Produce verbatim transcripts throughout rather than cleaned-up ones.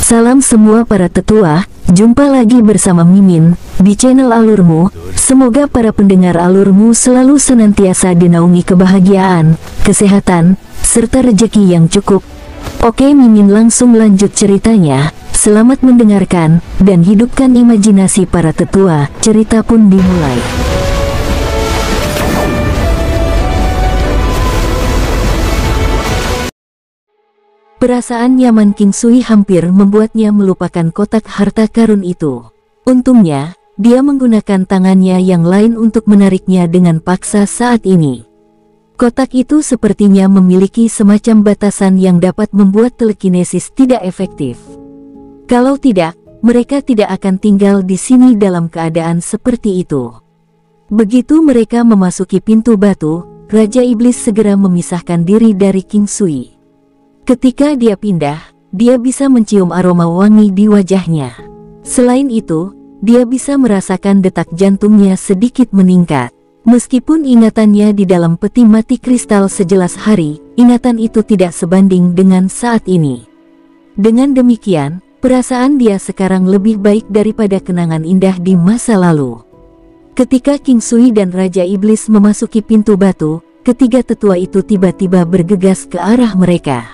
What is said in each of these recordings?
Salam semua para tetua, jumpa lagi bersama Mimin di channel Alurmu. Semoga para pendengar Alurmu selalu senantiasa dinaungi kebahagiaan, kesehatan, serta rezeki yang cukup. Oke, Mimin langsung lanjut ceritanya. Selamat mendengarkan dan hidupkan imajinasi para tetua. Cerita pun dimulai. Perasaan nyaman King Sui hampir membuatnya melupakan kotak harta karun itu. Untungnya, dia menggunakan tangannya yang lain untuk menariknya dengan paksa saat ini. Kotak itu sepertinya memiliki semacam batasan yang dapat membuat telekinesis tidak efektif. Kalau tidak, mereka tidak akan tinggal di sini dalam keadaan seperti itu. Begitu mereka memasuki pintu batu, Raja Iblis segera memisahkan diri dari King Sui. Ketika dia pindah, dia bisa mencium aroma wangi di wajahnya. Selain itu, dia bisa merasakan detak jantungnya sedikit meningkat. Meskipun ingatannya di dalam peti mati kristal sejelas hari, ingatan itu tidak sebanding dengan saat ini. Dengan demikian, perasaan dia sekarang lebih baik daripada kenangan indah di masa lalu. Ketika King Sui dan Raja Iblis memasuki pintu batu, ketiga tetua itu tiba-tiba bergegas ke arah mereka.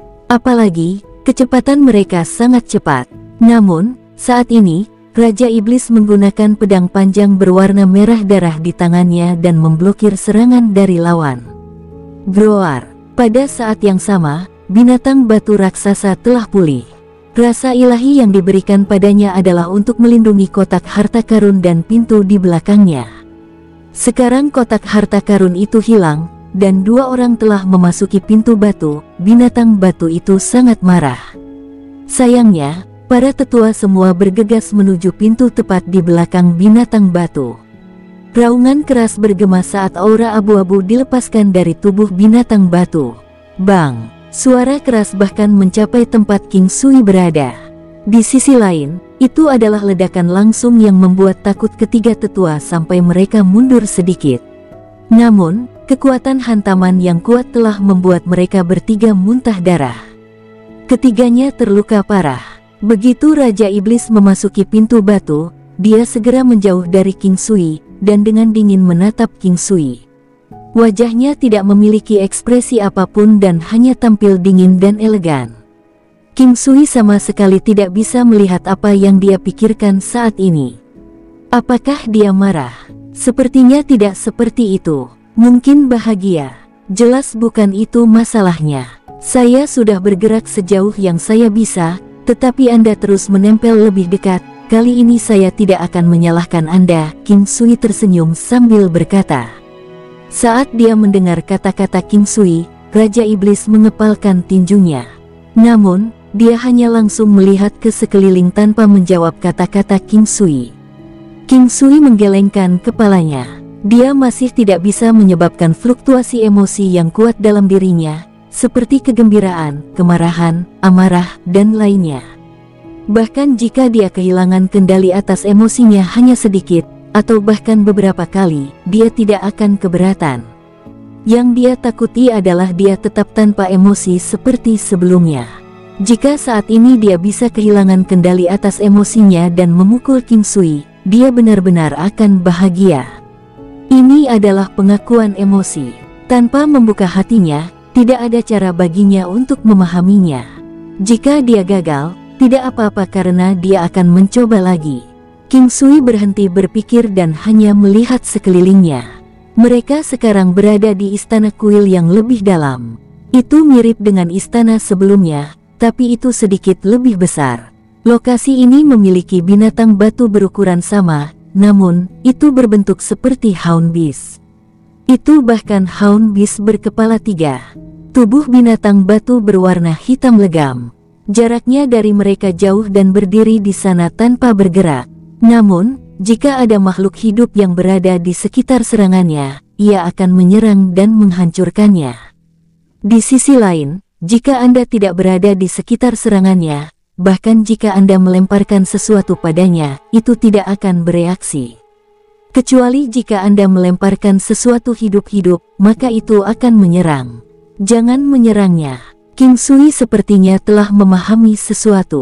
Apalagi, kecepatan mereka sangat cepat. Namun, saat ini, Raja Iblis menggunakan pedang panjang berwarna merah darah di tangannya dan memblokir serangan dari lawan. Groar. Pada saat yang sama, binatang batu raksasa telah pulih. Rasa ilahi yang diberikan padanya adalah untuk melindungi kotak harta karun dan pintu di belakangnya. Sekarang kotak harta karun itu hilang, dan dua orang telah memasuki pintu batu. Binatang batu itu sangat marah. Sayangnya, para tetua semua bergegas menuju pintu tepat di belakang binatang batu. Raungan keras bergema saat aura abu-abu dilepaskan dari tubuh binatang batu. Bang! Suara keras bahkan mencapai tempat King Sui berada. Di sisi lain, itu adalah ledakan langsung yang membuat takut ketiga tetua sampai mereka mundur sedikit. Namun, kekuatan hantaman yang kuat telah membuat mereka bertiga muntah darah. Ketiganya terluka parah. Begitu Raja Iblis memasuki pintu batu, dia segera menjauh dari King Sui, dan dengan dingin menatap King Sui. Wajahnya tidak memiliki ekspresi apapun dan hanya tampil dingin dan elegan. King Sui sama sekali tidak bisa melihat apa yang dia pikirkan saat ini. Apakah dia marah? Sepertinya tidak seperti itu. Mungkin bahagia. Jelas bukan itu masalahnya. Saya sudah bergerak sejauh yang saya bisa, tetapi Anda terus menempel lebih dekat. Kali ini saya tidak akan menyalahkan Anda. King Sui tersenyum sambil berkata. Saat dia mendengar kata-kata King Sui, Raja Iblis mengepalkan tinjunya. Namun, dia hanya langsung melihat ke sekeliling tanpa menjawab kata-kata King Sui. King Sui menggelengkan kepalanya. Dia masih tidak bisa menyebabkan fluktuasi emosi yang kuat dalam dirinya, seperti kegembiraan, kemarahan, amarah, dan lainnya. Bahkan jika dia kehilangan kendali atas emosinya hanya sedikit, atau bahkan beberapa kali, dia tidak akan keberatan. Yang dia takuti adalah dia tetap tanpa emosi seperti sebelumnya. Jika saat ini dia bisa kehilangan kendali atas emosinya dan memukul King Sui, dia benar-benar akan bahagia. Ini adalah pengakuan emosi. Tanpa membuka hatinya, tidak ada cara baginya untuk memahaminya. Jika dia gagal, tidak apa-apa karena dia akan mencoba lagi. King Sui berhenti berpikir dan hanya melihat sekelilingnya. Mereka sekarang berada di istana kuil yang lebih dalam. Itu mirip dengan istana sebelumnya, tapi itu sedikit lebih besar. Lokasi ini memiliki binatang batu berukuran sama, namun, itu berbentuk seperti Hound Beast. Itu bahkan Hound Beast berkepala tiga. Tubuh binatang batu berwarna hitam legam. Jaraknya dari mereka jauh dan berdiri di sana tanpa bergerak. Namun, jika ada makhluk hidup yang berada di sekitar serangannya, ia akan menyerang dan menghancurkannya. Di sisi lain, jika Anda tidak berada di sekitar serangannya, bahkan jika Anda melemparkan sesuatu padanya, itu tidak akan bereaksi. Kecuali jika Anda melemparkan sesuatu hidup-hidup, maka itu akan menyerang. Jangan menyerangnya. King Sui sepertinya telah memahami sesuatu.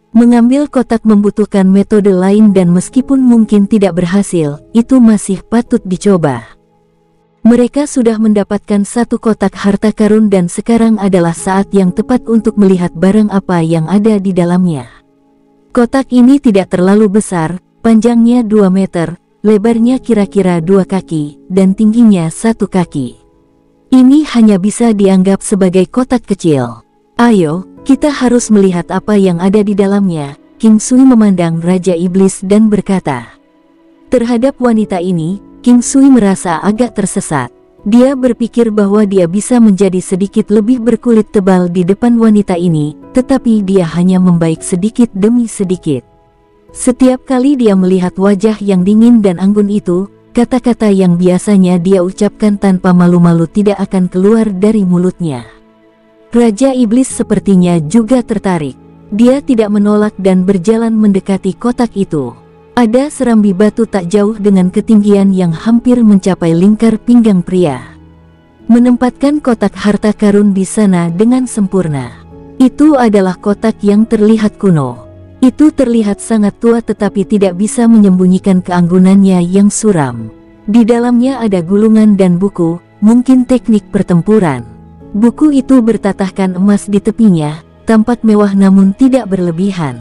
Mengambil kotak membutuhkan metode lain dan meskipun mungkin tidak berhasil, itu masih patut dicoba. Mereka sudah mendapatkan satu kotak harta karun dan sekarang adalah saat yang tepat untuk melihat barang apa yang ada di dalamnya. Kotak ini tidak terlalu besar, panjangnya dua meter, lebarnya kira-kira dua kaki, dan tingginya satu kaki. Ini hanya bisa dianggap sebagai kotak kecil. Ayo, kita harus melihat apa yang ada di dalamnya. King Sui memandang Raja Iblis dan berkata. Terhadap wanita ini, King Sui merasa agak tersesat. Dia berpikir bahwa dia bisa menjadi sedikit lebih berkulit tebal di depan wanita ini, tetapi dia hanya membaik sedikit demi sedikit. Setiap kali dia melihat wajah yang dingin dan anggun itu, kata-kata yang biasanya dia ucapkan tanpa malu-malu tidak akan keluar dari mulutnya. Raja Iblis sepertinya juga tertarik. Dia tidak menolak dan berjalan mendekati kotak itu. Ada serambi batu tak jauh dengan ketinggian yang hampir mencapai lingkar pinggang pria. Menempatkan kotak harta karun di sana dengan sempurna. Itu adalah kotak yang terlihat kuno. Itu terlihat sangat tua tetapi tidak bisa menyembunyikan keanggunannya yang suram. Di dalamnya ada gulungan dan buku, mungkin teknik pertempuran. Buku itu bertatahkan emas di tepinya, tampak mewah namun tidak berlebihan.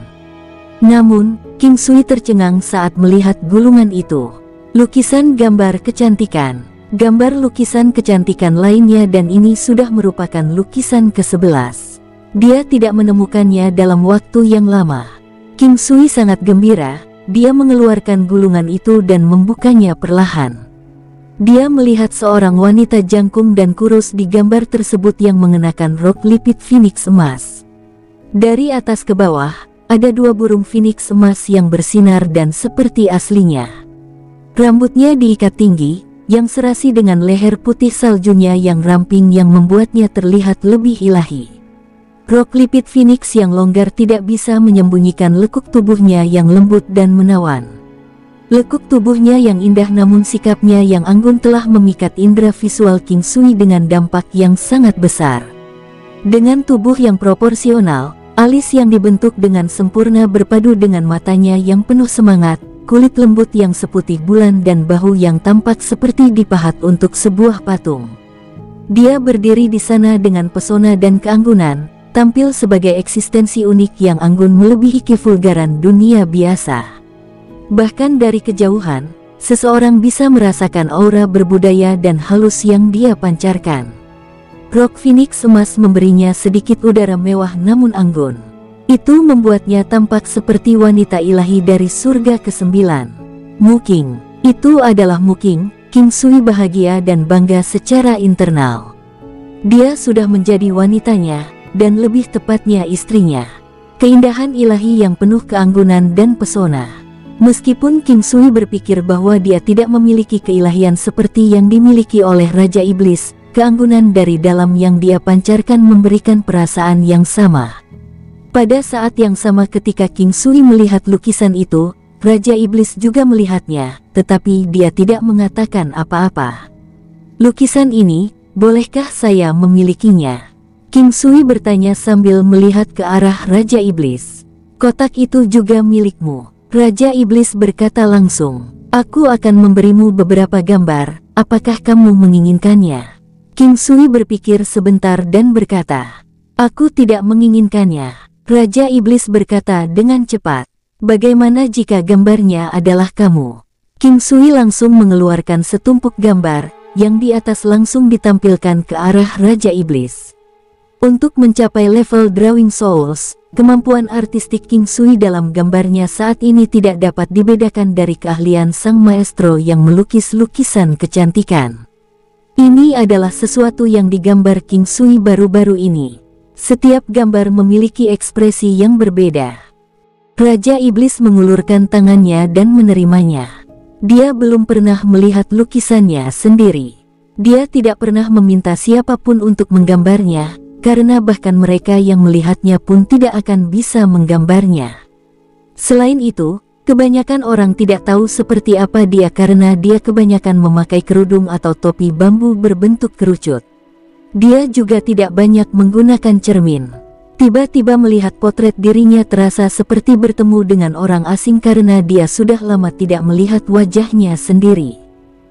Namun, King Sui tercengang saat melihat gulungan itu. Lukisan gambar kecantikan. Gambar lukisan kecantikan lainnya dan ini sudah merupakan lukisan kesebelas. Dia tidak menemukannya dalam waktu yang lama. King Sui sangat gembira, dia mengeluarkan gulungan itu dan membukanya perlahan. Dia melihat seorang wanita jangkung dan kurus di gambar tersebut yang mengenakan rok lipit phoenix emas. Dari atas ke bawah, ada dua burung phoenix emas yang bersinar dan seperti aslinya. Rambutnya diikat tinggi, yang serasi dengan leher putih saljunya yang ramping yang membuatnya terlihat lebih ilahi. Rok lipit phoenix yang longgar tidak bisa menyembunyikan lekuk tubuhnya yang lembut dan menawan. Lekuk tubuhnya yang indah namun sikapnya yang anggun telah memikat indera visual King Sui dengan dampak yang sangat besar. Dengan tubuh yang proporsional, alis yang dibentuk dengan sempurna berpadu dengan matanya yang penuh semangat, kulit lembut yang seputih bulan dan bahu yang tampak seperti dipahat untuk sebuah patung. Dia berdiri di sana dengan pesona dan keanggunan, tampil sebagai eksistensi unik yang anggun melebihi kevulgaran dunia biasa. Bahkan dari kejauhan, seseorang bisa merasakan aura berbudaya dan halus yang dia pancarkan. Rok phoenix emas memberinya sedikit udara mewah namun anggun. Itu membuatnya tampak seperti wanita ilahi dari surga kesembilan. Mu King, itu adalah Mu King. King Sui bahagia dan bangga secara internal. Dia sudah menjadi wanitanya, dan lebih tepatnya istrinya. Keindahan ilahi yang penuh keanggunan dan pesona. Meskipun King Sui berpikir bahwa dia tidak memiliki keilahian seperti yang dimiliki oleh Raja Iblis, keanggunan dari dalam yang dia pancarkan memberikan perasaan yang sama. Pada saat yang sama ketika King Sui melihat lukisan itu, Raja Iblis juga melihatnya, tetapi dia tidak mengatakan apa-apa. Lukisan ini, bolehkah saya memilikinya? King Sui bertanya sambil melihat ke arah Raja Iblis. Kotak itu juga milikmu. Raja Iblis berkata langsung, aku akan memberimu beberapa gambar, apakah kamu menginginkannya? King Sui berpikir sebentar dan berkata, aku tidak menginginkannya. Raja Iblis berkata dengan cepat, bagaimana jika gambarnya adalah kamu? King Sui langsung mengeluarkan setumpuk gambar, yang di atas langsung ditampilkan ke arah Raja Iblis. Untuk mencapai level Drawing Souls, kemampuan artistik King Sui dalam gambarnya saat ini tidak dapat dibedakan dari keahlian sang maestro yang melukis lukisan kecantikan. Ini adalah sesuatu yang digambar King Sui baru-baru ini. Setiap gambar memiliki ekspresi yang berbeda. Raja Iblis mengulurkan tangannya dan menerimanya. Dia belum pernah melihat lukisannya sendiri. Dia tidak pernah meminta siapapun untuk menggambarnya, karena bahkan mereka yang melihatnya pun tidak akan bisa menggambarnya. Selain itu, kebanyakan orang tidak tahu seperti apa dia karena dia kebanyakan memakai kerudung atau topi bambu berbentuk kerucut. Dia juga tidak banyak menggunakan cermin. Tiba-tiba melihat potret dirinya terasa seperti bertemu dengan orang asing karena dia sudah lama tidak melihat wajahnya sendiri.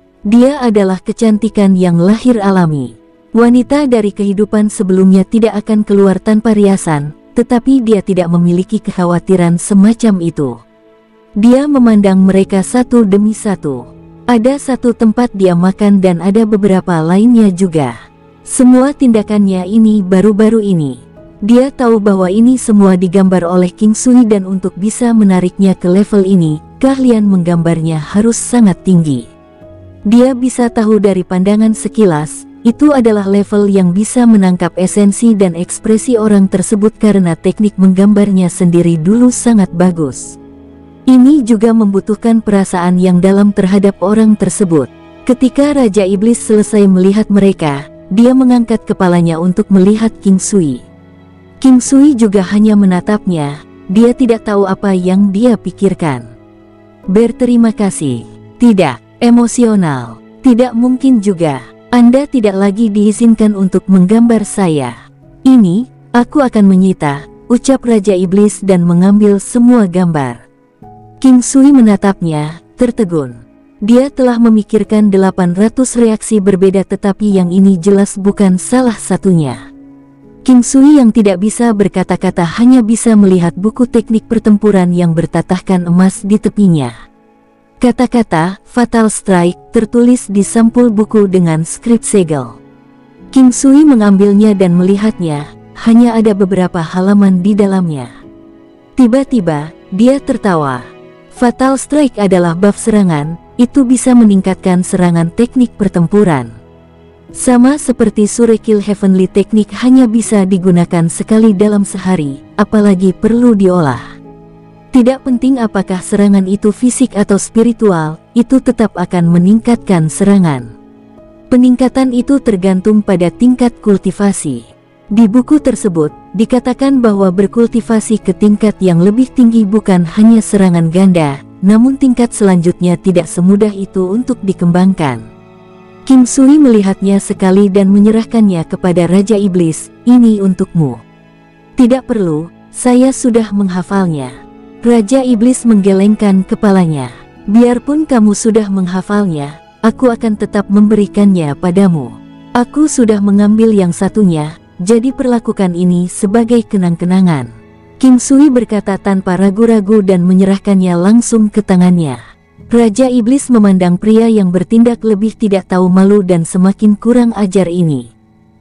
Dia adalah kecantikan yang lahir alami. Wanita dari kehidupan sebelumnya tidak akan keluar tanpa riasan, tetapi dia tidak memiliki kekhawatiran semacam itu. Dia memandang mereka satu demi satu. Ada satu tempat dia makan dan ada beberapa lainnya juga. Semua tindakannya ini baru-baru ini. Dia tahu bahwa ini semua digambar oleh King Sui dan untuk bisa menariknya ke level ini, keahlian menggambarnya harus sangat tinggi. Dia bisa tahu dari pandangan sekilas, itu adalah level yang bisa menangkap esensi dan ekspresi orang tersebut karena teknik menggambarnya sendiri dulu sangat bagus. Ini juga membutuhkan perasaan yang dalam terhadap orang tersebut. Ketika Raja Iblis selesai melihat mereka, dia mengangkat kepalanya untuk melihat King Sui. King Sui juga hanya menatapnya, dia tidak tahu apa yang dia pikirkan. Berterima kasih. Tidak, emosional. Tidak mungkin juga. Anda tidak lagi diizinkan untuk menggambar saya. Ini, aku akan menyita, ucap Raja Iblis dan mengambil semua gambar. King Sui menatapnya, tertegun. Dia telah memikirkan delapan ratus reaksi berbeda tetapi yang ini jelas bukan salah satunya. King Sui yang tidak bisa berkata-kata hanya bisa melihat buku teknik pertempuran yang bertatahkan emas di tepinya. Kata-kata Fatal Strike tertulis di sampul buku dengan skrip segel. King Sui mengambilnya dan melihatnya, hanya ada beberapa halaman di dalamnya. Tiba-tiba, dia tertawa. Fatal Strike adalah buff serangan, itu bisa meningkatkan serangan teknik pertempuran. Sama seperti Surekil Heavenly teknik hanya bisa digunakan sekali dalam sehari, apalagi perlu diolah. Tidak penting apakah serangan itu fisik atau spiritual, itu tetap akan meningkatkan serangan. Peningkatan itu tergantung pada tingkat kultivasi. Di buku tersebut, dikatakan bahwa berkultivasi ke tingkat yang lebih tinggi bukan hanya serangan ganda, namun tingkat selanjutnya tidak semudah itu untuk dikembangkan. King Sui melihatnya sekali dan menyerahkannya kepada Raja Iblis, ini untukmu. Tidak perlu, saya sudah menghafalnya. Raja Iblis menggelengkan kepalanya. Biarpun kamu sudah menghafalnya, aku akan tetap memberikannya padamu. Aku sudah mengambil yang satunya, jadi perlakukan ini sebagai kenang-kenangan. King Sui berkata tanpa ragu-ragu dan menyerahkannya langsung ke tangannya. Raja Iblis memandang pria yang bertindak lebih tidak tahu malu dan semakin kurang ajar ini.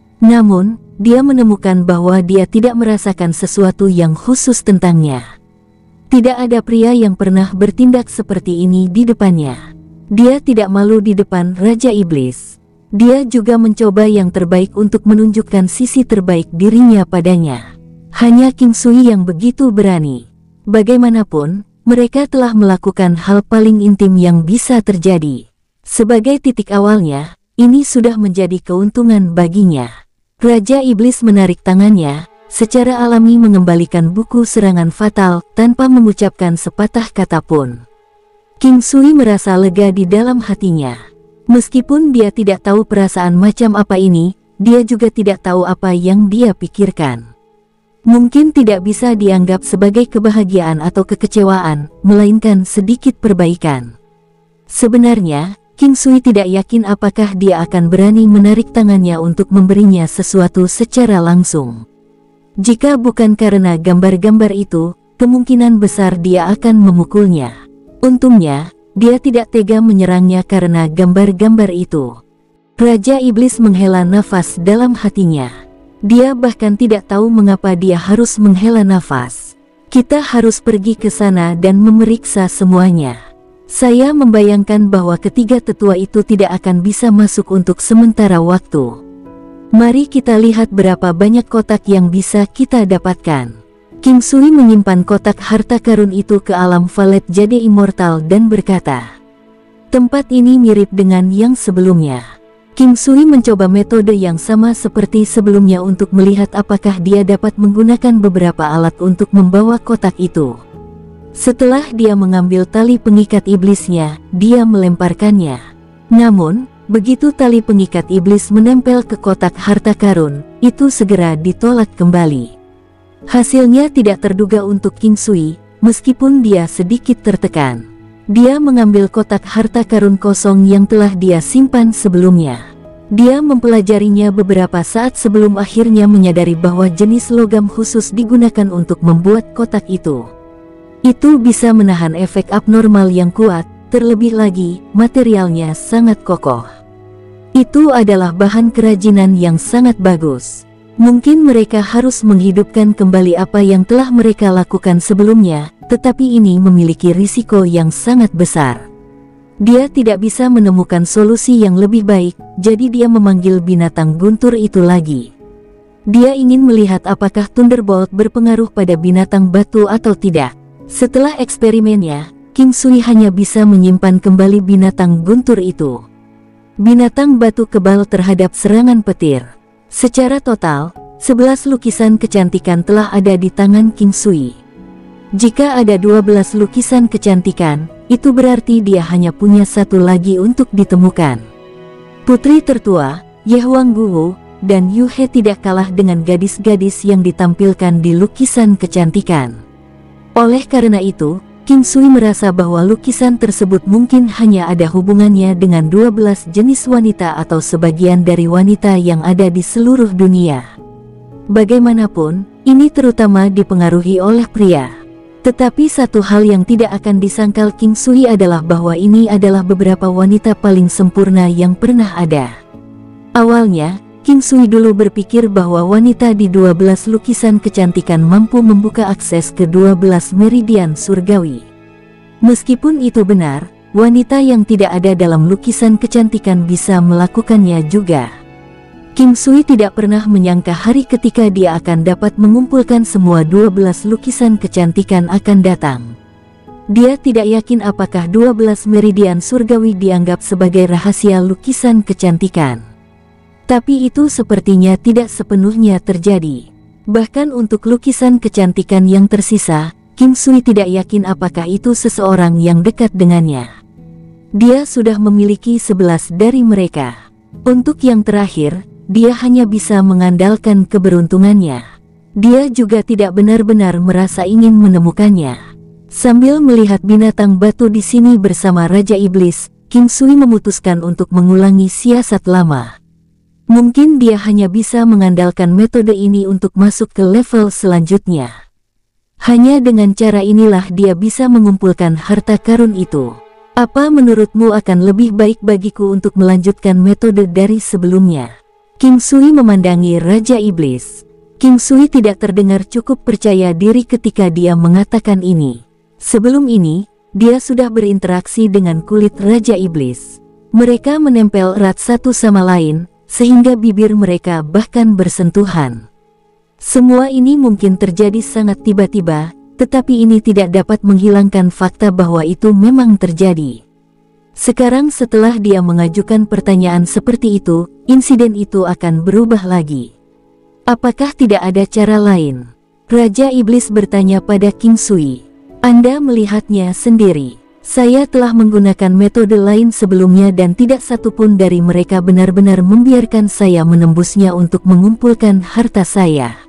Namun, dia menemukan bahwa dia tidak merasakan sesuatu yang khusus tentangnya. Tidak ada pria yang pernah bertindak seperti ini di depannya. Dia tidak malu di depan Raja Iblis. Dia juga mencoba yang terbaik untuk menunjukkan sisi terbaik dirinya padanya. Hanya King Sui yang begitu berani. Bagaimanapun, mereka telah melakukan hal paling intim yang bisa terjadi. Sebagai titik awalnya, ini sudah menjadi keuntungan baginya. Raja Iblis menarik tangannya, secara alami mengembalikan buku serangan fatal tanpa mengucapkan sepatah kata pun. King Sui merasa lega di dalam hatinya. Meskipun dia tidak tahu perasaan macam apa ini, dia juga tidak tahu apa yang dia pikirkan. Mungkin tidak bisa dianggap sebagai kebahagiaan atau kekecewaan, melainkan sedikit perbaikan. Sebenarnya, King Sui tidak yakin apakah dia akan berani menarik tangannya untuk memberinya sesuatu secara langsung. Jika bukan karena gambar-gambar itu, kemungkinan besar dia akan memukulnya. Untungnya, dia tidak tega menyerangnya karena gambar-gambar itu. Raja Iblis menghela nafas dalam hatinya. Dia bahkan tidak tahu mengapa dia harus menghela nafas. Kita harus pergi ke sana dan memeriksa semuanya. Saya membayangkan bahwa ketiga tetua itu tidak akan bisa masuk untuk sementara waktu. Mari kita lihat berapa banyak kotak yang bisa kita dapatkan. King Sui menyimpan kotak harta karun itu ke alam Valet Jade Immortal dan berkata, tempat ini mirip dengan yang sebelumnya. King Sui mencoba metode yang sama seperti sebelumnya untuk melihat apakah dia dapat menggunakan beberapa alat untuk membawa kotak itu. Setelah dia mengambil tali pengikat iblisnya, dia melemparkannya. Namun, begitu tali pengikat iblis menempel ke kotak harta karun, itu segera ditolak kembali. Hasilnya tidak terduga untuk King Sui, meskipun dia sedikit tertekan. Dia mengambil kotak harta karun kosong yang telah dia simpan sebelumnya. Dia mempelajarinya beberapa saat sebelum akhirnya menyadari bahwa jenis logam khusus digunakan untuk membuat kotak itu. Itu bisa menahan efek abnormal yang kuat, terlebih lagi, materialnya sangat kokoh. Itu adalah bahan kerajinan yang sangat bagus. Mungkin mereka harus menghidupkan kembali apa yang telah mereka lakukan sebelumnya, tetapi ini memiliki risiko yang sangat besar. Dia tidak bisa menemukan solusi yang lebih baik, jadi dia memanggil binatang guntur itu lagi. Dia ingin melihat apakah Thunderbolt berpengaruh pada binatang batu atau tidak. Setelah eksperimennya, King Sui hanya bisa menyimpan kembali binatang guntur itu. Binatang batu kebal terhadap serangan petir. Secara total, sebelas lukisan kecantikan telah ada di tangan King Sui. Jika ada dua belas lukisan kecantikan, itu berarti dia hanya punya satu lagi untuk ditemukan. Putri tertua, Ye Huang Guo, dan Yu He tidak kalah dengan gadis-gadis yang ditampilkan di lukisan kecantikan. Oleh karena itu, King Sui merasa bahwa lukisan tersebut mungkin hanya ada hubungannya dengan dua belas jenis wanita atau sebagian dari wanita yang ada di seluruh dunia. Bagaimanapun, ini terutama dipengaruhi oleh pria. Tetapi satu hal yang tidak akan disangkal King Sui adalah bahwa ini adalah beberapa wanita paling sempurna yang pernah ada. Awalnya, King Sui dulu berpikir bahwa wanita di dua belas lukisan kecantikan mampu membuka akses ke dua belas meridian surgawi. Meskipun itu benar, wanita yang tidak ada dalam lukisan kecantikan bisa melakukannya juga. King Sui tidak pernah menyangka hari ketika dia akan dapat mengumpulkan semua dua belas lukisan kecantikan akan datang. Dia tidak yakin apakah dua belas meridian surgawi dianggap sebagai rahasia lukisan kecantikan. Tapi itu sepertinya tidak sepenuhnya terjadi. Bahkan untuk lukisan kecantikan yang tersisa, King Sui tidak yakin apakah itu seseorang yang dekat dengannya. Dia sudah memiliki sebelas dari mereka. Untuk yang terakhir, dia hanya bisa mengandalkan keberuntungannya. Dia juga tidak benar-benar merasa ingin menemukannya. Sambil melihat binatang batu di sini bersama Raja Iblis, King Sui memutuskan untuk mengulangi siasat lama. Mungkin dia hanya bisa mengandalkan metode ini untuk masuk ke level selanjutnya. Hanya dengan cara inilah dia bisa mengumpulkan harta karun itu. Apa menurutmu akan lebih baik bagiku untuk melanjutkan metode dari sebelumnya? King Sui memandangi Raja Iblis. King Sui tidak terdengar cukup percaya diri ketika dia mengatakan ini. Sebelum ini, dia sudah berinteraksi dengan kulit Raja Iblis. Mereka menempel erat satu sama lain, sehingga bibir mereka bahkan bersentuhan. Semua ini mungkin terjadi sangat tiba-tiba, tetapi ini tidak dapat menghilangkan fakta bahwa itu memang terjadi. Sekarang setelah dia mengajukan pertanyaan seperti itu, insiden itu akan berubah lagi. Apakah tidak ada cara lain? Raja Iblis bertanya pada King Sui. Anda melihatnya sendiri. Saya telah menggunakan metode lain sebelumnya dan tidak satupun dari mereka benar-benar membiarkan saya menembusnya untuk mengumpulkan harta saya.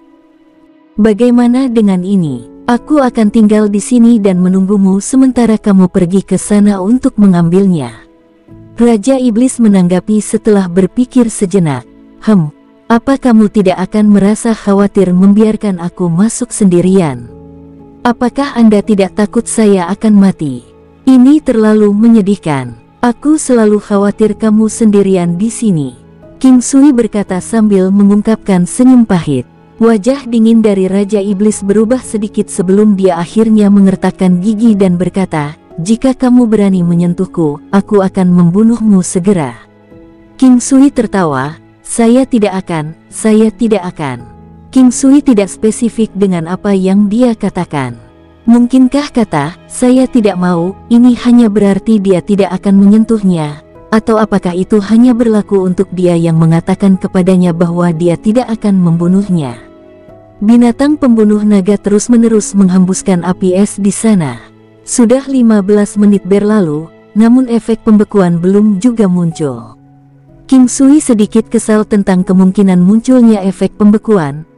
Bagaimana dengan ini? Aku akan tinggal di sini dan menunggumu sementara kamu pergi ke sana untuk mengambilnya. Raja Iblis menanggapi setelah berpikir sejenak. Hem, apa kamu tidak akan merasa khawatir membiarkan aku masuk sendirian? Apakah Anda tidak takut saya akan mati? Ini terlalu menyedihkan. Aku selalu khawatir kamu sendirian di sini. King Sui berkata sambil mengungkapkan senyum pahit. Wajah dingin dari Raja Iblis berubah sedikit sebelum dia akhirnya mengertakkan gigi dan berkata, jika kamu berani menyentuhku, aku akan membunuhmu segera. King Sui tertawa, saya tidak akan, saya tidak akan. King Sui tidak spesifik dengan apa yang dia katakan. Mungkinkah kata, saya tidak mau, ini hanya berarti dia tidak akan menyentuhnya? Atau apakah itu hanya berlaku untuk dia yang mengatakan kepadanya bahwa dia tidak akan membunuhnya? Binatang pembunuh naga terus-menerus menghembuskan api es di sana. Sudah lima belas menit berlalu, namun efek pembekuan belum juga muncul. King Sui sedikit kesal tentang kemungkinan munculnya efek pembekuan,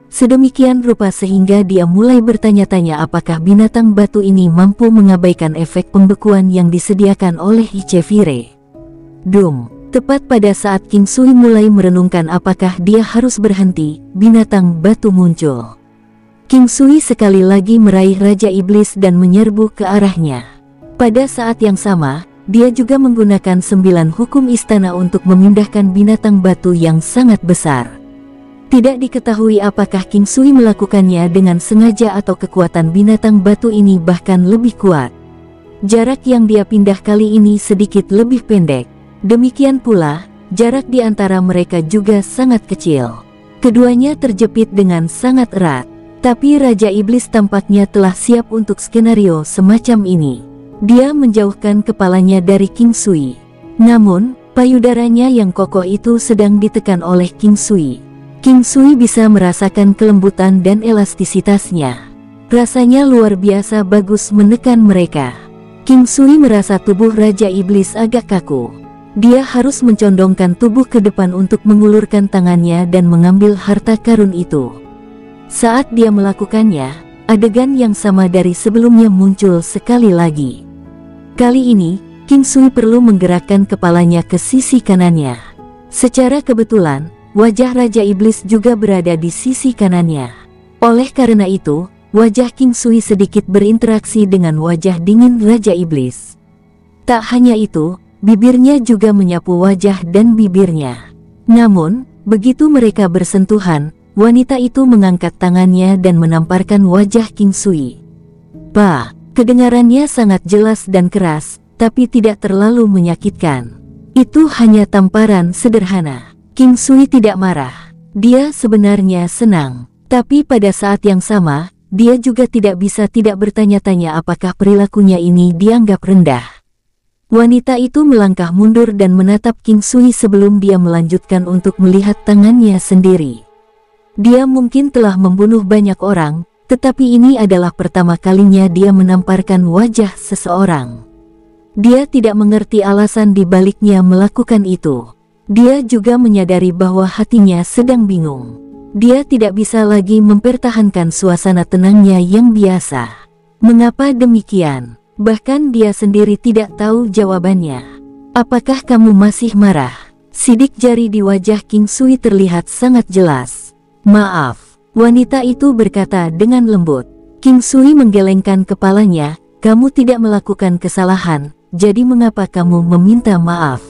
sedemikian rupa sehingga dia mulai bertanya-tanya apakah binatang batu ini mampu mengabaikan efek pembekuan yang disediakan oleh Ichevire. Dum, tepat pada saat King Sui mulai merenungkan apakah dia harus berhenti, binatang batu muncul. King Sui sekali lagi meraih Raja Iblis dan menyerbu ke arahnya. Pada saat yang sama, dia juga menggunakan sembilan hukum istana untuk memindahkan binatang batu yang sangat besar. Tidak diketahui apakah King Sui melakukannya dengan sengaja atau kekuatan binatang batu ini bahkan lebih kuat. Jarak yang dia pindah kali ini sedikit lebih pendek. Demikian pula, jarak di antara mereka juga sangat kecil. Keduanya terjepit dengan sangat erat. Tapi Raja Iblis tampaknya telah siap untuk skenario semacam ini. Dia menjauhkan kepalanya dari King Sui. Namun, payudaranya yang kokoh itu sedang ditekan oleh King Sui. King Sui bisa merasakan kelembutan dan elastisitasnya. Rasanya luar biasa bagus menekan mereka. King Sui merasa tubuh Raja Iblis agak kaku. Dia harus mencondongkan tubuh ke depan untuk mengulurkan tangannya dan mengambil harta karun itu. Saat dia melakukannya, adegan yang sama dari sebelumnya muncul sekali lagi. Kali ini, King Sui perlu menggerakkan kepalanya ke sisi kanannya. Secara kebetulan, wajah Raja Iblis juga berada di sisi kanannya. Oleh karena itu, wajah King Sui sedikit berinteraksi dengan wajah dingin Raja Iblis. Tak hanya itu, bibirnya juga menyapu wajah dan bibirnya. Namun, begitu mereka bersentuhan, wanita itu mengangkat tangannya dan menamparkan wajah King Sui. Pa, kedengarannya sangat jelas dan keras, tapi tidak terlalu menyakitkan. Itu hanya tamparan sederhana. King Sui tidak marah. Dia sebenarnya senang. Tapi pada saat yang sama, dia juga tidak bisa tidak bertanya-tanya apakah perilakunya ini dianggap rendah. Wanita itu melangkah mundur dan menatap King Sui sebelum dia melanjutkan untuk melihat tangannya sendiri. Dia mungkin telah membunuh banyak orang, tetapi ini adalah pertama kalinya dia menamparkan wajah seseorang. Dia tidak mengerti alasan di baliknya melakukan itu. Dia juga menyadari bahwa hatinya sedang bingung. Dia tidak bisa lagi mempertahankan suasana tenangnya yang biasa. Mengapa demikian? Bahkan dia sendiri tidak tahu jawabannya. Apakah kamu masih marah? Sidik jari di wajah King Sui terlihat sangat jelas. Maaf, wanita itu berkata dengan lembut. King Sui menggelengkan kepalanya. Kamu tidak melakukan kesalahan, jadi mengapa kamu meminta maaf?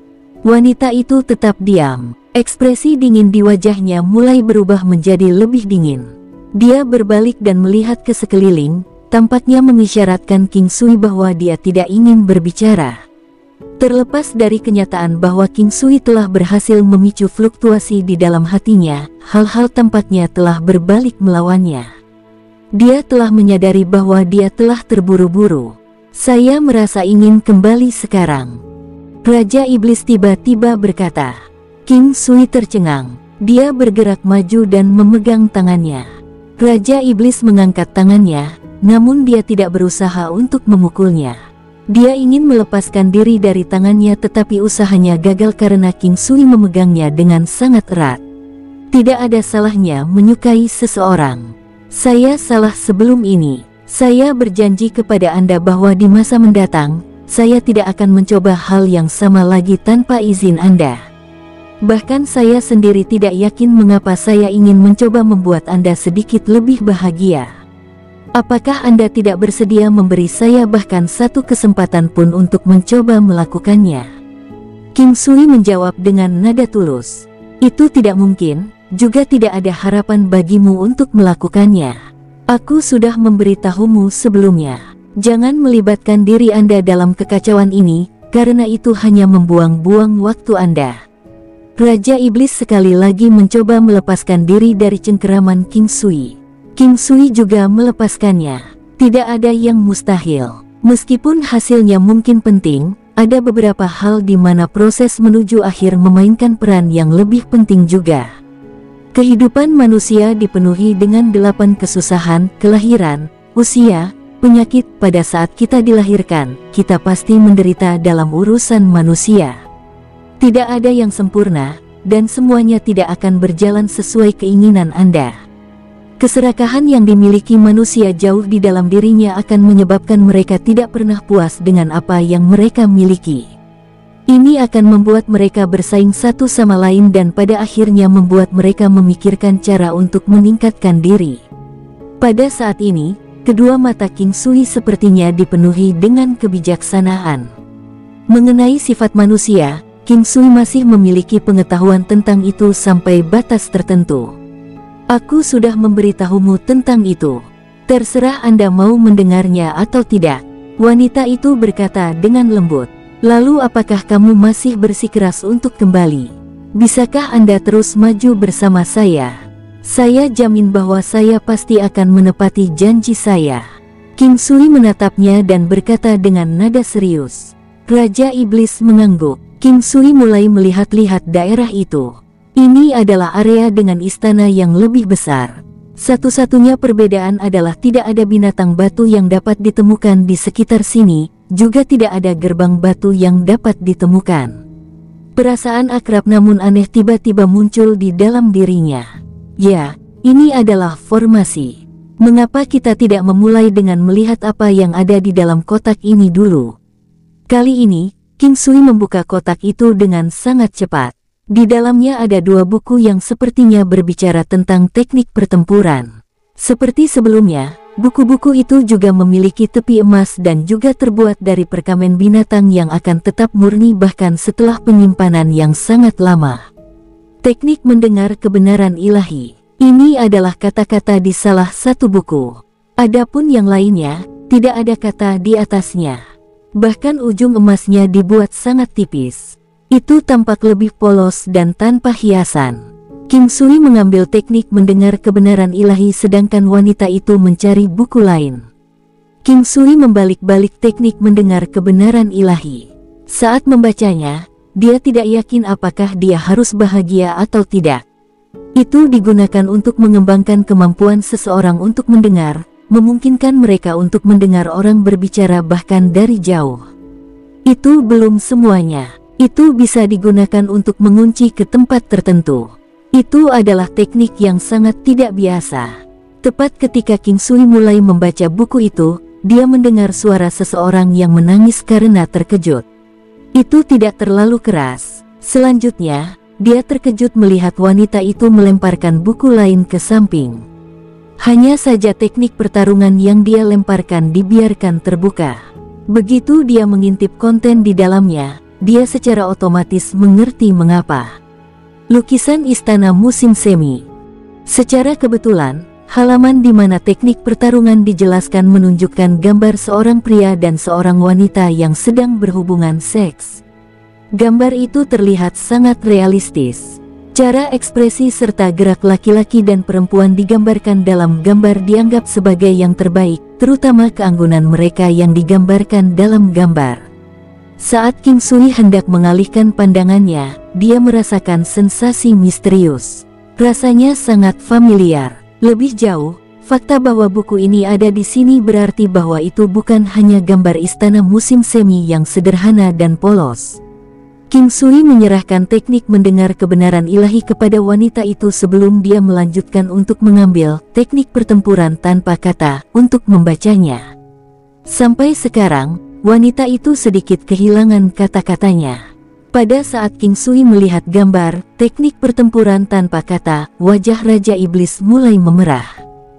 Wanita itu tetap diam. Ekspresi dingin di wajahnya mulai berubah menjadi lebih dingin. Dia berbalik dan melihat ke sekeliling, tampaknya mengisyaratkan King Sui bahwa dia tidak ingin berbicara. Terlepas dari kenyataan bahwa King Sui telah berhasil memicu fluktuasi di dalam hatinya, hal-hal tampaknya telah berbalik melawannya. Dia telah menyadari bahwa dia telah terburu-buru. Saya merasa ingin kembali sekarang. Raja Iblis tiba-tiba berkata. King Sui tercengang. Dia bergerak maju dan memegang tangannya. Raja Iblis mengangkat tangannya, namun dia tidak berusaha untuk memukulnya. Dia ingin melepaskan diri dari tangannya tetapi usahanya gagal karena King Sui memegangnya dengan sangat erat. Tidak ada salahnya menyukai seseorang. Saya salah sebelum ini. Saya berjanji kepada Anda bahwa di masa mendatang, saya tidak akan mencoba hal yang sama lagi tanpa izin Anda. Bahkan saya sendiri tidak yakin mengapa saya ingin mencoba membuat Anda sedikit lebih bahagia. Apakah Anda tidak bersedia memberi saya bahkan satu kesempatan pun untuk mencoba melakukannya? King Sui menjawab dengan nada tulus. Itu tidak mungkin, juga tidak ada harapan bagimu untuk melakukannya. Aku sudah memberitahumu sebelumnya. Jangan melibatkan diri Anda dalam kekacauan ini, karena itu hanya membuang-buang waktu Anda. Raja Iblis sekali lagi mencoba melepaskan diri dari cengkeraman King Sui. King Sui juga melepaskannya. Tidak ada yang mustahil. Meskipun hasilnya mungkin penting, ada beberapa hal di mana proses menuju akhir memainkan peran yang lebih penting juga. Kehidupan manusia dipenuhi dengan delapan kesusahan, kelahiran, usia, penyakit. Pada saat kita dilahirkan, kita pasti menderita dalam urusan manusia. Tidak ada yang sempurna, dan semuanya tidak akan berjalan sesuai keinginan Anda. Keserakahan yang dimiliki manusia jauh di dalam dirinya akan menyebabkan mereka tidak pernah puas dengan apa yang mereka miliki. Ini akan membuat mereka bersaing satu sama lain dan pada akhirnya membuat mereka memikirkan cara untuk meningkatkan diri. Pada saat ini, kedua mata King Sui sepertinya dipenuhi dengan kebijaksanaan. Mengenai sifat manusia, King Sui masih memiliki pengetahuan tentang itu sampai batas tertentu. Aku sudah memberitahumu tentang itu. Terserah Anda mau mendengarnya atau tidak. Wanita itu berkata dengan lembut. Lalu apakah kamu masih bersikeras untuk kembali? Bisakah Anda terus maju bersama saya? Saya jamin bahwa saya pasti akan menepati janji saya. King Sui menatapnya dan berkata dengan nada serius. Raja Iblis mengangguk. King Sui mulai melihat-lihat daerah itu. Ini adalah area dengan istana yang lebih besar. Satu-satunya perbedaan adalah tidak ada binatang batu yang dapat ditemukan di sekitar sini. Juga tidak ada gerbang batu yang dapat ditemukan. Perasaan akrab namun aneh tiba-tiba muncul di dalam dirinya. Ya, ini adalah formasi. Mengapa kita tidak memulai dengan melihat apa yang ada di dalam kotak ini dulu? Kali ini, King Sui membuka kotak itu dengan sangat cepat. Di dalamnya ada dua buku yang sepertinya berbicara tentang teknik pertempuran. Seperti sebelumnya, buku-buku itu juga memiliki tepi emas dan juga terbuat dari perkamen binatang yang akan tetap murni bahkan setelah penyimpanan yang sangat lama. Teknik mendengar kebenaran ilahi. Ini adalah kata-kata di salah satu buku. Adapun yang lainnya, tidak ada kata di atasnya. Bahkan ujung emasnya dibuat sangat tipis. Itu tampak lebih polos dan tanpa hiasan. King Sui mengambil teknik mendengar kebenaran ilahi sedangkan wanita itu mencari buku lain. King Sui membalik-balik teknik mendengar kebenaran ilahi. Saat membacanya, dia tidak yakin apakah dia harus bahagia atau tidak. Itu digunakan untuk mengembangkan kemampuan seseorang untuk mendengar, memungkinkan mereka untuk mendengar orang berbicara bahkan dari jauh. Itu belum semuanya. Itu bisa digunakan untuk mengunci ke tempat tertentu. Itu adalah teknik yang sangat tidak biasa. Tepat ketika King Sui mulai membaca buku itu, dia mendengar suara seseorang yang menangis karena terkejut. Itu tidak terlalu keras. Selanjutnya, dia terkejut melihat wanita itu melemparkan buku lain ke samping. Hanya saja teknik pertarungan yang dia lemparkan dibiarkan terbuka. Begitu dia mengintip konten di dalamnya, dia secara otomatis mengerti mengapa. Lukisan istana musim semi. Secara kebetulan, halaman di mana teknik pertarungan dijelaskan menunjukkan gambar seorang pria dan seorang wanita yang sedang berhubungan seks. Gambar itu terlihat sangat realistis. Cara ekspresi serta gerak laki-laki dan perempuan digambarkan dalam gambar dianggap sebagai yang terbaik, terutama keanggunan mereka yang digambarkan dalam gambar. Saat King Sui hendak mengalihkan pandangannya, dia merasakan sensasi misterius. Rasanya sangat familiar. Lebih jauh, fakta bahwa buku ini ada di sini berarti bahwa itu bukan hanya gambar istana musim semi yang sederhana dan polos. King Sui menyerahkan teknik mendengar kebenaran ilahi kepada wanita itu sebelum dia melanjutkan untuk mengambil teknik pertempuran tanpa kata untuk membacanya. Sampai sekarang, wanita itu sedikit kehilangan kata-katanya. Pada saat King Sui melihat gambar teknik pertempuran tanpa kata, wajah Raja Iblis mulai memerah.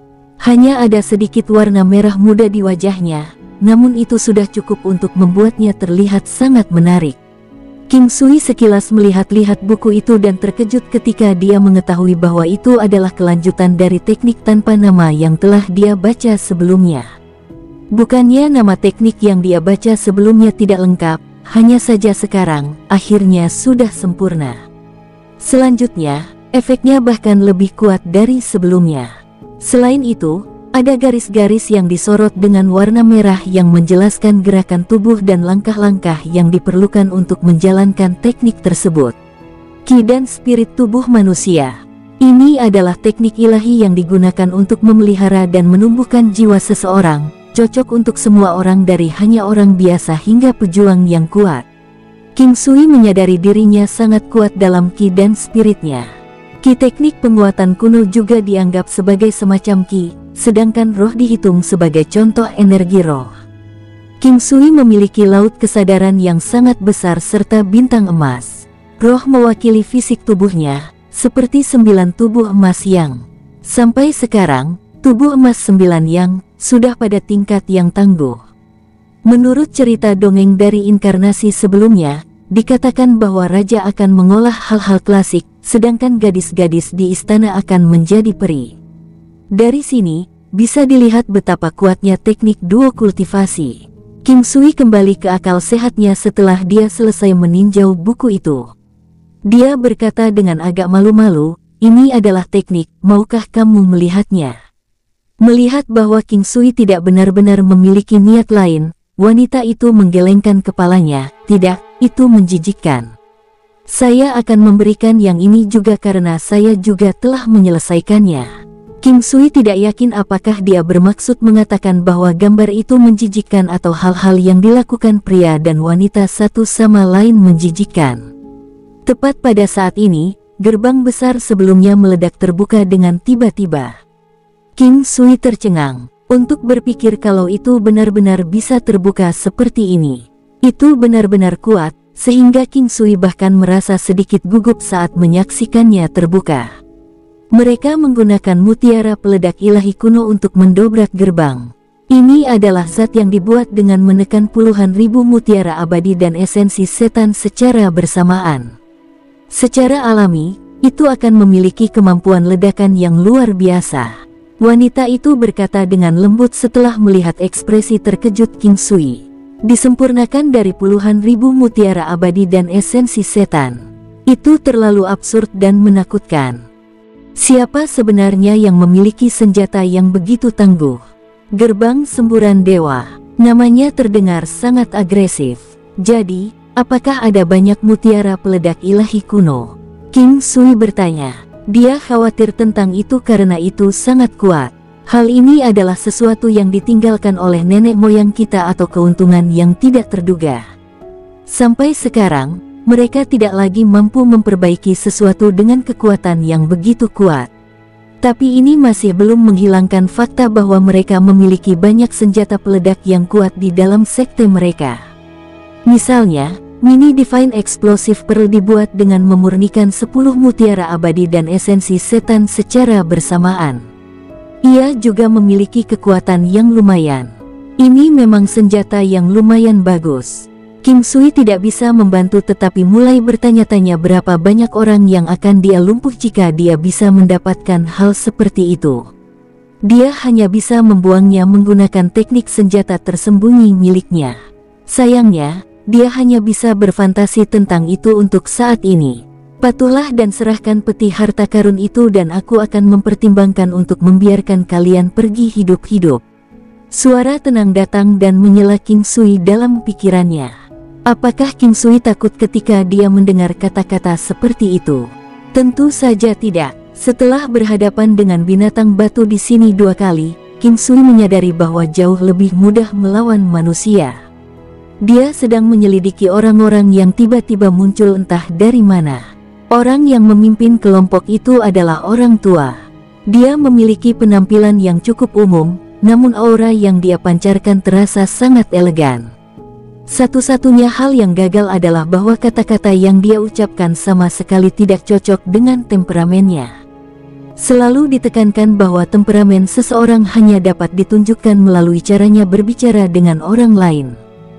Hanya ada sedikit warna merah muda di wajahnya, namun itu sudah cukup untuk membuatnya terlihat sangat menarik. King Sui sekilas melihat-lihat buku itu dan terkejut ketika dia mengetahui bahwa itu adalah kelanjutan dari teknik tanpa nama yang telah dia baca sebelumnya. Bukannya nama teknik yang dia baca sebelumnya tidak lengkap, hanya saja sekarang, akhirnya sudah sempurna. Selanjutnya, efeknya bahkan lebih kuat dari sebelumnya. Selain itu, ada garis-garis yang disorot dengan warna merah yang menjelaskan gerakan tubuh dan langkah-langkah yang diperlukan untuk menjalankan teknik tersebut. Ki dan spirit tubuh manusia. Ini adalah teknik ilahi yang digunakan untuk memelihara dan menumbuhkan jiwa seseorang, cocok untuk semua orang dari hanya orang biasa hingga pejuang yang kuat. King Sui menyadari dirinya sangat kuat dalam ki dan spiritnya. Ki teknik penguatan kuno juga dianggap sebagai semacam ki, sedangkan roh dihitung sebagai contoh energi roh. King Sui memiliki laut kesadaran yang sangat besar serta bintang emas. Roh mewakili fisik tubuhnya, seperti sembilan tubuh emas yang, sampai sekarang, tubuh emas sembilan yang, sudah pada tingkat yang tangguh. Menurut cerita dongeng dari inkarnasi sebelumnya, dikatakan bahwa raja akan mengolah hal-hal klasik, sedangkan gadis-gadis di istana akan menjadi peri. Dari sini, bisa dilihat betapa kuatnya teknik duo kultivasi. King Sui kembali ke akal sehatnya setelah dia selesai meninjau buku itu. Dia berkata dengan agak malu-malu, "Ini adalah teknik, maukah kamu melihatnya?" Melihat bahwa King Sui tidak benar-benar memiliki niat lain, wanita itu menggelengkan kepalanya. "Tidak, itu menjijikkan. Saya akan memberikan yang ini juga karena saya juga telah menyelesaikannya." King Sui tidak yakin apakah dia bermaksud mengatakan bahwa gambar itu menjijikkan atau hal-hal yang dilakukan pria dan wanita satu sama lain menjijikkan. Tepat pada saat ini, gerbang besar sebelumnya meledak terbuka dengan tiba-tiba. King Sui tercengang untuk berpikir kalau itu benar-benar bisa terbuka seperti ini. Itu benar-benar kuat, sehingga King Sui bahkan merasa sedikit gugup saat menyaksikannya terbuka. Mereka menggunakan mutiara peledak ilahi kuno untuk mendobrak gerbang. Ini adalah zat yang dibuat dengan menekan puluhan ribu mutiara abadi dan esensi setan secara bersamaan. Secara alami, itu akan memiliki kemampuan ledakan yang luar biasa. Wanita itu berkata dengan lembut setelah melihat ekspresi terkejut King Sui. Disempurnakan dari puluhan ribu mutiara abadi dan esensi setan. Itu terlalu absurd dan menakutkan. Siapa sebenarnya yang memiliki senjata yang begitu tangguh? Gerbang semburan dewa. Namanya terdengar sangat agresif. Jadi, apakah ada banyak mutiara peledak ilahi kuno? King Sui bertanya. Dia khawatir tentang itu karena itu sangat kuat. Hal ini adalah sesuatu yang ditinggalkan oleh nenek moyang kita atau keuntungan yang tidak terduga. Sampai sekarang, mereka tidak lagi mampu memperbaiki sesuatu dengan kekuatan yang begitu kuat. Tapi ini masih belum menghilangkan fakta bahwa mereka memiliki banyak senjata peledak yang kuat di dalam sekte mereka. Misalnya, Mini Divine Explosive Pearl dibuat dengan memurnikan sepuluh mutiara abadi dan esensi setan secara bersamaan. Ia juga memiliki kekuatan yang lumayan. Ini memang senjata yang lumayan bagus. King Sui tidak bisa membantu tetapi mulai bertanya-tanya berapa banyak orang yang akan dia lumpuh jika dia bisa mendapatkan hal seperti itu. Dia hanya bisa membuangnya menggunakan teknik senjata tersembunyi miliknya. Sayangnya, dia hanya bisa berfantasi tentang itu untuk saat ini. Patuhlah dan serahkan peti harta karun itu dan aku akan mempertimbangkan untuk membiarkan kalian pergi hidup-hidup. Suara tenang datang dan menyela King Sui dalam pikirannya. Apakah King Sui takut ketika dia mendengar kata-kata seperti itu? Tentu saja tidak. Setelah berhadapan dengan binatang batu di sini dua kali, King Sui menyadari bahwa jauh lebih mudah melawan manusia. Dia sedang menyelidiki orang-orang yang tiba-tiba muncul entah dari mana. Orang yang memimpin kelompok itu adalah orang tua. Dia memiliki penampilan yang cukup umum, namun aura yang dia pancarkan terasa sangat elegan. Satu-satunya hal yang gagal adalah bahwa kata-kata yang dia ucapkan sama sekali tidak cocok dengan temperamennya. Selalu ditekankan bahwa temperamen seseorang hanya dapat ditunjukkan melalui caranya berbicara dengan orang lain.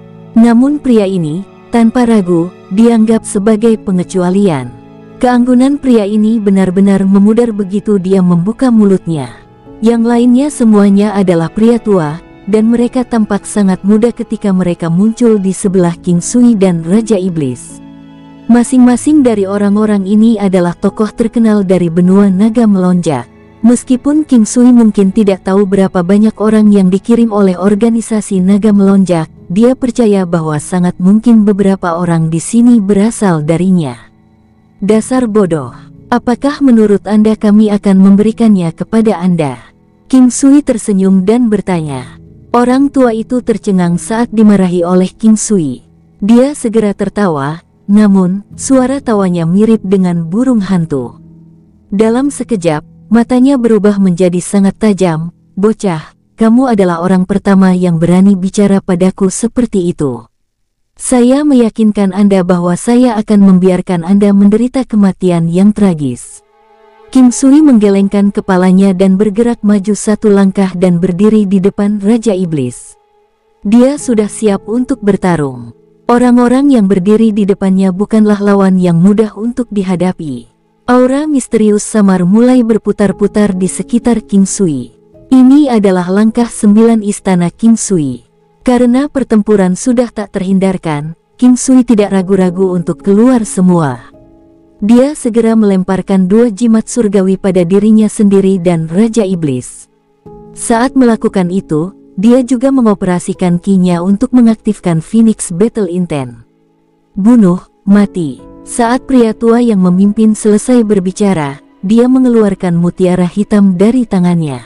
Namun pria ini, tanpa ragu, dianggap sebagai pengecualian. Keanggunan pria ini benar-benar memudar begitu dia membuka mulutnya. Yang lainnya semuanya adalah pria tua, dan mereka tampak sangat muda ketika mereka muncul di sebelah King Sui dan Raja Iblis. Masing-masing dari orang-orang ini adalah tokoh terkenal dari benua naga melonjak. Meskipun King Sui mungkin tidak tahu berapa banyak orang yang dikirim oleh organisasi naga melonjak, dia percaya bahwa sangat mungkin beberapa orang di sini berasal darinya. Dasar bodoh. Apakah menurut Anda kami akan memberikannya kepada Anda? King Sui tersenyum dan bertanya. Orang tua itu tercengang saat dimarahi oleh King Sui. Dia segera tertawa, namun suara tawanya mirip dengan burung hantu. Dalam sekejap, matanya berubah menjadi sangat tajam. "Bocah, kamu adalah orang pertama yang berani bicara padaku seperti itu. Saya meyakinkan Anda bahwa saya akan membiarkan Anda menderita kematian yang tragis." King Sui menggelengkan kepalanya dan bergerak maju satu langkah dan berdiri di depan Raja Iblis. Dia sudah siap untuk bertarung. Orang-orang yang berdiri di depannya bukanlah lawan yang mudah untuk dihadapi. Aura misterius samar mulai berputar-putar di sekitar King Sui. Ini adalah langkah sembilan istana King Sui. Karena pertempuran sudah tak terhindarkan, King Sui tidak ragu-ragu untuk keluar semua. Dia segera melemparkan dua jimat surgawi pada dirinya sendiri dan Raja Iblis. Saat melakukan itu, dia juga mengoperasikan ki-nya untuk mengaktifkan Phoenix Battle Intent. Bunuh, mati. Saat pria tua yang memimpin selesai berbicara, dia mengeluarkan mutiara hitam dari tangannya.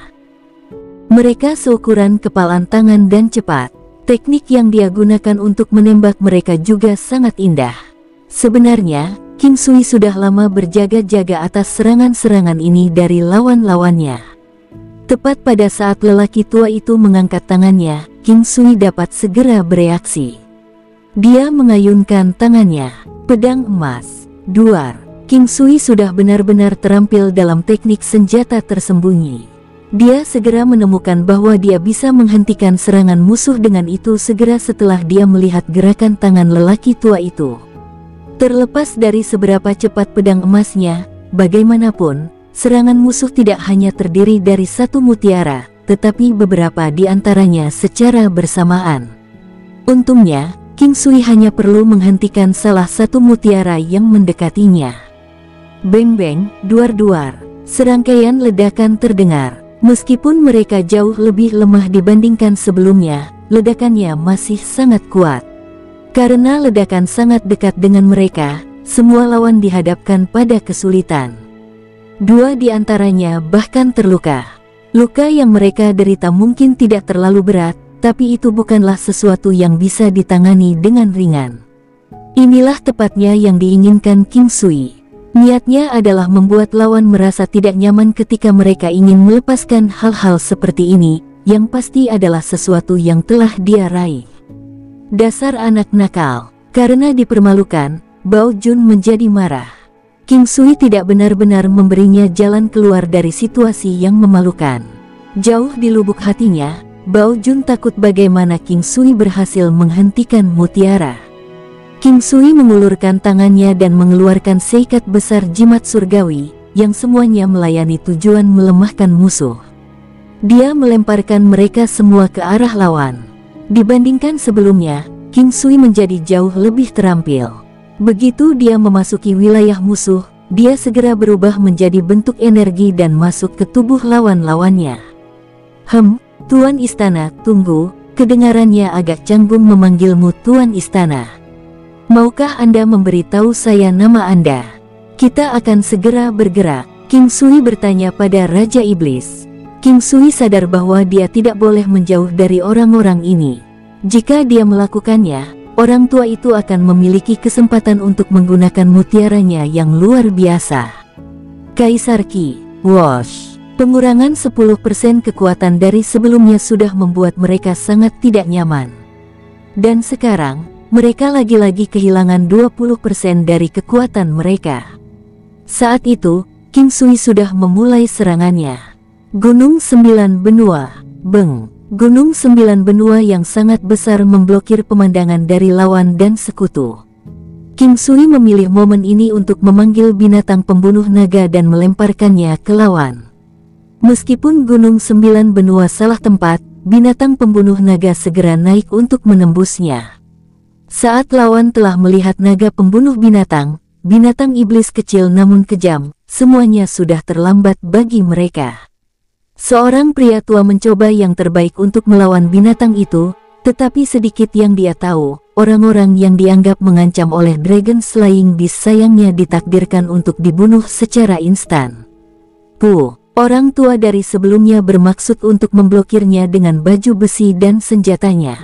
Mereka seukuran kepalan tangan dan cepat. Teknik yang dia gunakan untuk menembak mereka juga sangat indah. Sebenarnya, King Sui sudah lama berjaga-jaga atas serangan-serangan ini dari lawan-lawannya. Tepat pada saat lelaki tua itu mengangkat tangannya, King Sui dapat segera bereaksi. Dia mengayunkan tangannya. Pedang emas. Duar. King Sui sudah benar-benar terampil dalam teknik senjata tersembunyi. Dia segera menemukan bahwa dia bisa menghentikan serangan musuh dengan itu segera setelah dia melihat gerakan tangan lelaki tua itu. Terlepas dari seberapa cepat pedang emasnya, bagaimanapun, serangan musuh tidak hanya terdiri dari satu mutiara, tetapi beberapa di antaranya secara bersamaan. Untungnya, King Sui hanya perlu menghentikan salah satu mutiara yang mendekatinya. Beng-beng, duar-duar. Serangkaian ledakan terdengar. Meskipun mereka jauh lebih lemah dibandingkan sebelumnya, ledakannya masih sangat kuat. Karena ledakan sangat dekat dengan mereka, semua lawan dihadapkan pada kesulitan. Dua di antaranya bahkan terluka. Luka yang mereka derita mungkin tidak terlalu berat, tapi itu bukanlah sesuatu yang bisa ditangani dengan ringan. Inilah tepatnya yang diinginkan King Sui. Niatnya adalah membuat lawan merasa tidak nyaman ketika mereka ingin melepaskan hal-hal seperti ini, yang pasti adalah sesuatu yang telah dia raih. Dasar anak nakal. Karena dipermalukan, Bao Jun menjadi marah. King Sui tidak benar-benar memberinya jalan keluar dari situasi yang memalukan. Jauh di lubuk hatinya, Bao Jun takut bagaimana King Sui berhasil menghentikan mutiara. King Sui mengulurkan tangannya dan mengeluarkan seikat besar jimat surgawi, yang semuanya melayani tujuan melemahkan musuh. Dia melemparkan mereka semua ke arah lawan. Dibandingkan sebelumnya, King Sui menjadi jauh lebih terampil. Begitu dia memasuki wilayah musuh, dia segera berubah menjadi bentuk energi dan masuk ke tubuh lawan-lawannya. "Hem, Tuan Istana, tunggu," kedengarannya agak canggung memanggilmu Tuan Istana. "Maukah Anda memberitahu saya nama Anda? Kita akan segera bergerak." King Sui bertanya pada Raja Iblis. King Sui sadar bahwa dia tidak boleh menjauh dari orang-orang ini. Jika dia melakukannya, orang tua itu akan memiliki kesempatan untuk menggunakan mutiaranya yang luar biasa. Kaisar Qi, Wosh. Pengurangan sepuluh persen kekuatan dari sebelumnya sudah membuat mereka sangat tidak nyaman. Dan sekarang, mereka lagi-lagi kehilangan dua puluh persen dari kekuatan mereka. Saat itu, King Sui sudah memulai serangannya. Gunung Sembilan Benua, Beng. Gunung Sembilan Benua yang sangat besar memblokir pemandangan dari lawan dan sekutu. King Sui memilih momen ini untuk memanggil binatang pembunuh naga dan melemparkannya ke lawan. Meskipun Gunung Sembilan Benua salah tempat, binatang pembunuh naga segera naik untuk menembusnya. Saat lawan telah melihat naga pembunuh binatang, binatang iblis kecil namun kejam, semuanya sudah terlambat bagi mereka. Seorang pria tua mencoba yang terbaik untuk melawan binatang itu, tetapi sedikit yang dia tahu, orang-orang yang dianggap mengancam oleh Dragon Slaying Beast sayangnya ditakdirkan untuk dibunuh secara instan. Puh, orang tua dari sebelumnya bermaksud untuk memblokirnya dengan baju besi dan senjatanya.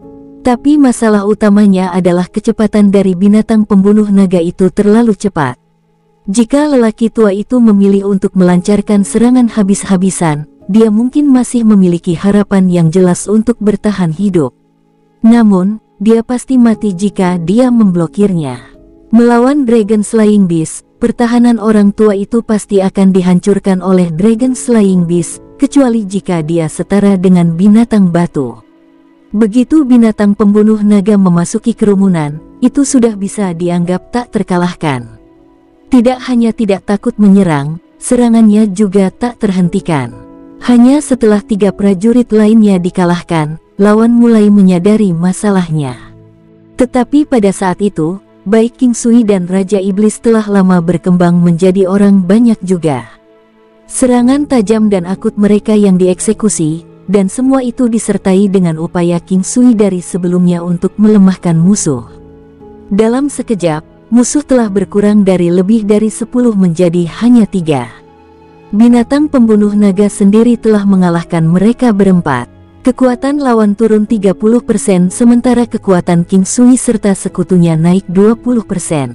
Tapi masalah utamanya adalah kecepatan dari binatang pembunuh naga itu terlalu cepat. Jika lelaki tua itu memilih untuk melancarkan serangan habis-habisan, dia mungkin masih memiliki harapan yang jelas untuk bertahan hidup. Namun, dia pasti mati jika dia memblokirnya. Melawan Dragon Slaying Beast, pertahanan orang tua itu pasti akan dihancurkan oleh Dragon Slaying Beast, kecuali jika dia setara dengan binatang batu. Begitu binatang pembunuh naga memasuki kerumunan, itu sudah bisa dianggap tak terkalahkan. Tidak hanya tidak takut menyerang, serangannya juga tak terhentikan. Hanya setelah tiga prajurit lainnya dikalahkan, lawan mulai menyadari masalahnya. Tetapi pada saat itu, baik King Sui dan Raja Iblis telah lama berkembang menjadi orang banyak juga. Serangan tajam dan akut mereka yang dieksekusi, dan semua itu disertai dengan upaya King Sui dari sebelumnya untuk melemahkan musuh. Dalam sekejap, musuh telah berkurang dari lebih dari sepuluh menjadi hanya tiga. Binatang pembunuh naga sendiri telah mengalahkan mereka berempat. Kekuatan lawan turun tiga puluh persen sementara kekuatan King Sui serta sekutunya naik dua puluh persen.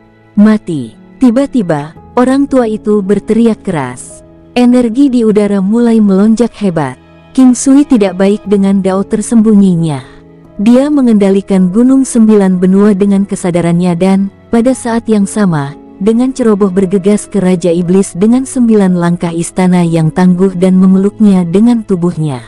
Mati. Tiba-tiba, orang tua itu berteriak keras. Energi di udara mulai melonjak hebat. King Sui tidak baik dengan dao tersembunyinya. Dia mengendalikan Gunung Sembilan Benua dengan kesadarannya dan, pada saat yang sama, dengan ceroboh bergegas ke Raja Iblis dengan sembilan langkah istana yang tangguh dan memeluknya dengan tubuhnya.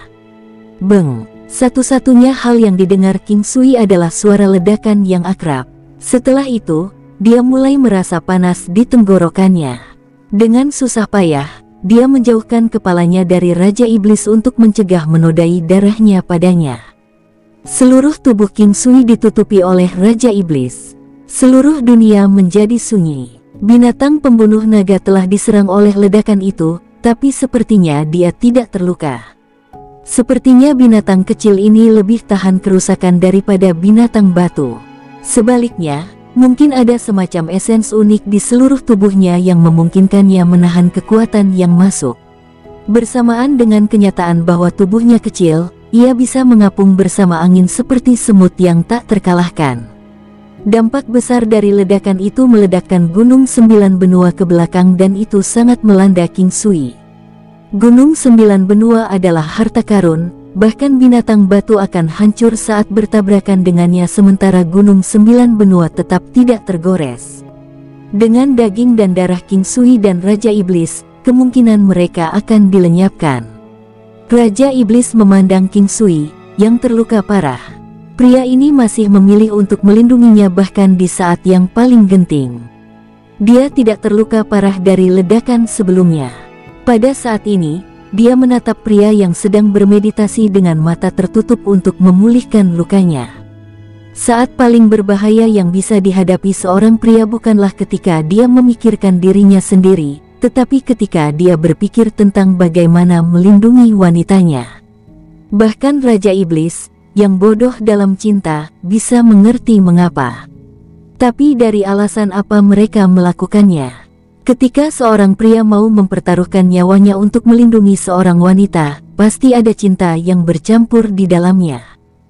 Beng! Satu-satunya hal yang didengar King Sui adalah suara ledakan yang akrab. Setelah itu, dia mulai merasa panas di tenggorokannya. Dengan susah payah, dia menjauhkan kepalanya dari Raja Iblis untuk mencegah menodai darahnya padanya. Seluruh tubuh King Sui ditutupi oleh Raja Iblis. Seluruh dunia menjadi sunyi. Binatang pembunuh naga telah diserang oleh ledakan itu, tapi sepertinya dia tidak terluka. Sepertinya binatang kecil ini lebih tahan kerusakan daripada binatang batu. Sebaliknya, mungkin ada semacam esens unik di seluruh tubuhnya yang memungkinkannya menahan kekuatan yang masuk. Bersamaan dengan kenyataan bahwa tubuhnya kecil, ia bisa mengapung bersama angin seperti semut yang tak terkalahkan. Dampak besar dari ledakan itu meledakkan Gunung Sembilan Benua ke belakang dan itu sangat melanda King Sui. Gunung Sembilan Benua adalah harta karun, bahkan binatang batu akan hancur saat bertabrakan dengannya sementara Gunung Sembilan Benua tetap tidak tergores. Dengan daging dan darah King Sui dan Raja Iblis, kemungkinan mereka akan dilenyapkan. Raja Iblis memandang King Sui, yang terluka parah. Pria ini masih memilih untuk melindunginya bahkan di saat yang paling genting. Dia tidak terluka parah dari ledakan sebelumnya. Pada saat ini, dia menatap pria yang sedang bermeditasi dengan mata tertutup untuk memulihkan lukanya. Saat paling berbahaya yang bisa dihadapi seorang pria bukanlah ketika dia memikirkan dirinya sendiri, tetapi ketika dia berpikir tentang bagaimana melindungi wanitanya. Bahkan Raja Iblis, yang bodoh dalam cinta, bisa mengerti mengapa. Tapi dari alasan apa mereka melakukannya? Ketika seorang pria mau mempertaruhkan nyawanya untuk melindungi seorang wanita, pasti ada cinta yang bercampur di dalamnya.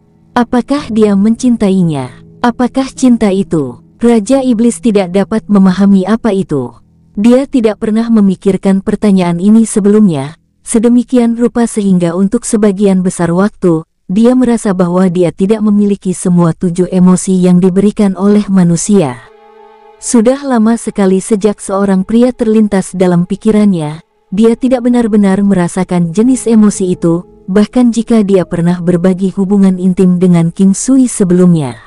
Apakah dia mencintainya? Apakah cinta itu? Raja Iblis tidak dapat memahami apa itu. Dia tidak pernah memikirkan pertanyaan ini sebelumnya, sedemikian rupa sehingga untuk sebagian besar waktu, dia merasa bahwa dia tidak memiliki semua tujuh emosi yang diberikan oleh manusia. Sudah lama sekali sejak seorang pria terlintas dalam pikirannya, dia tidak benar-benar merasakan jenis emosi itu, bahkan jika dia pernah berbagi hubungan intim dengan King Sui sebelumnya.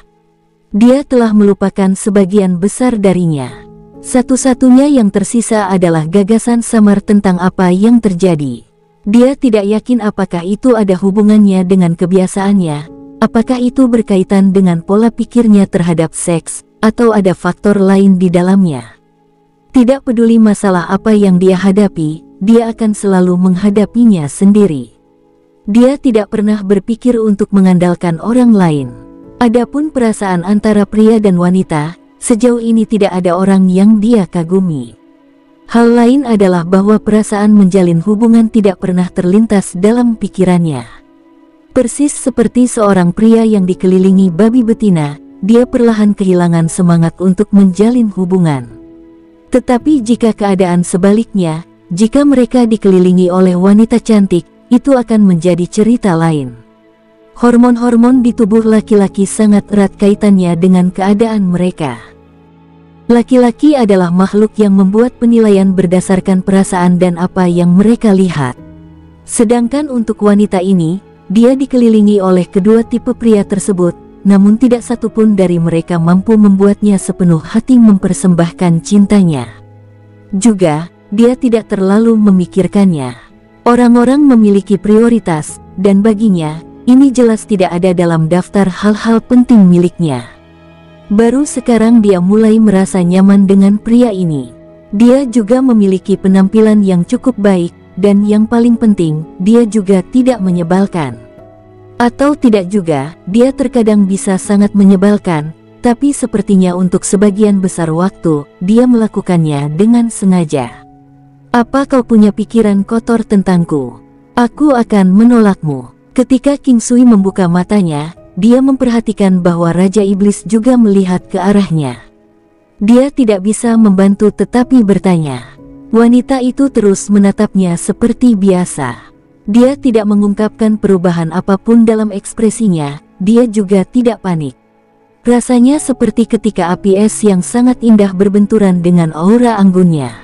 Dia telah melupakan sebagian besar darinya. Satu-satunya yang tersisa adalah gagasan samar tentang apa yang terjadi. Dia tidak yakin apakah itu ada hubungannya dengan kebiasaannya, apakah itu berkaitan dengan pola pikirnya terhadap seks, atau ada faktor lain di dalamnya. Tidak peduli masalah apa yang dia hadapi, dia akan selalu menghadapinya sendiri. Dia tidak pernah berpikir untuk mengandalkan orang lain. Adapun perasaan antara pria dan wanita, sejauh ini tidak ada orang yang dia kagumi. Hal lain adalah bahwa perasaan menjalin hubungan tidak pernah terlintas dalam pikirannya. Persis seperti seorang pria yang dikelilingi babi betina, dia perlahan kehilangan semangat untuk menjalin hubungan. Tetapi jika keadaan sebaliknya, jika mereka dikelilingi oleh wanita cantik, itu akan menjadi cerita lain. Hormon-hormon di tubuh laki-laki sangat erat kaitannya dengan keadaan mereka. Laki-laki adalah makhluk yang membuat penilaian berdasarkan perasaan dan apa yang mereka lihat. Sedangkan untuk wanita ini, dia dikelilingi oleh kedua tipe pria tersebut, namun tidak satupun dari mereka mampu membuatnya sepenuh hati mempersembahkan cintanya. Juga, dia tidak terlalu memikirkannya. Orang-orang memiliki prioritas, dan baginya, ini jelas tidak ada dalam daftar hal-hal penting miliknya. Baru sekarang dia mulai merasa nyaman dengan pria ini. Dia juga memiliki penampilan yang cukup baik, dan yang paling penting, dia juga tidak menyebalkan. Atau tidak juga, dia terkadang bisa sangat menyebalkan, tapi sepertinya untuk sebagian besar waktu, dia melakukannya dengan sengaja. Apa kau punya pikiran kotor tentangku? Aku akan menolakmu. Ketika King Sui membuka matanya, dia memperhatikan bahwa Raja Iblis juga melihat ke arahnya. Dia tidak bisa membantu tetapi bertanya. Wanita itu terus menatapnya seperti biasa. Dia tidak mengungkapkan perubahan apapun dalam ekspresinya, dia juga tidak panik. Rasanya seperti ketika api es yang sangat indah berbenturan dengan aura anggunnya.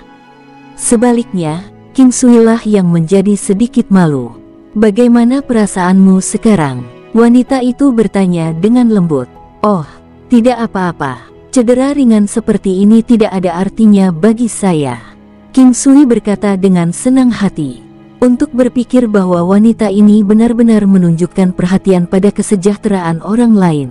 Sebaliknya, King Sui lah yang menjadi sedikit malu. Bagaimana perasaanmu sekarang? Wanita itu bertanya dengan lembut. Oh, tidak apa-apa. Cedera ringan seperti ini tidak ada artinya bagi saya. King Sui berkata dengan senang hati. Untuk berpikir bahwa wanita ini benar-benar menunjukkan perhatian pada kesejahteraan orang lain.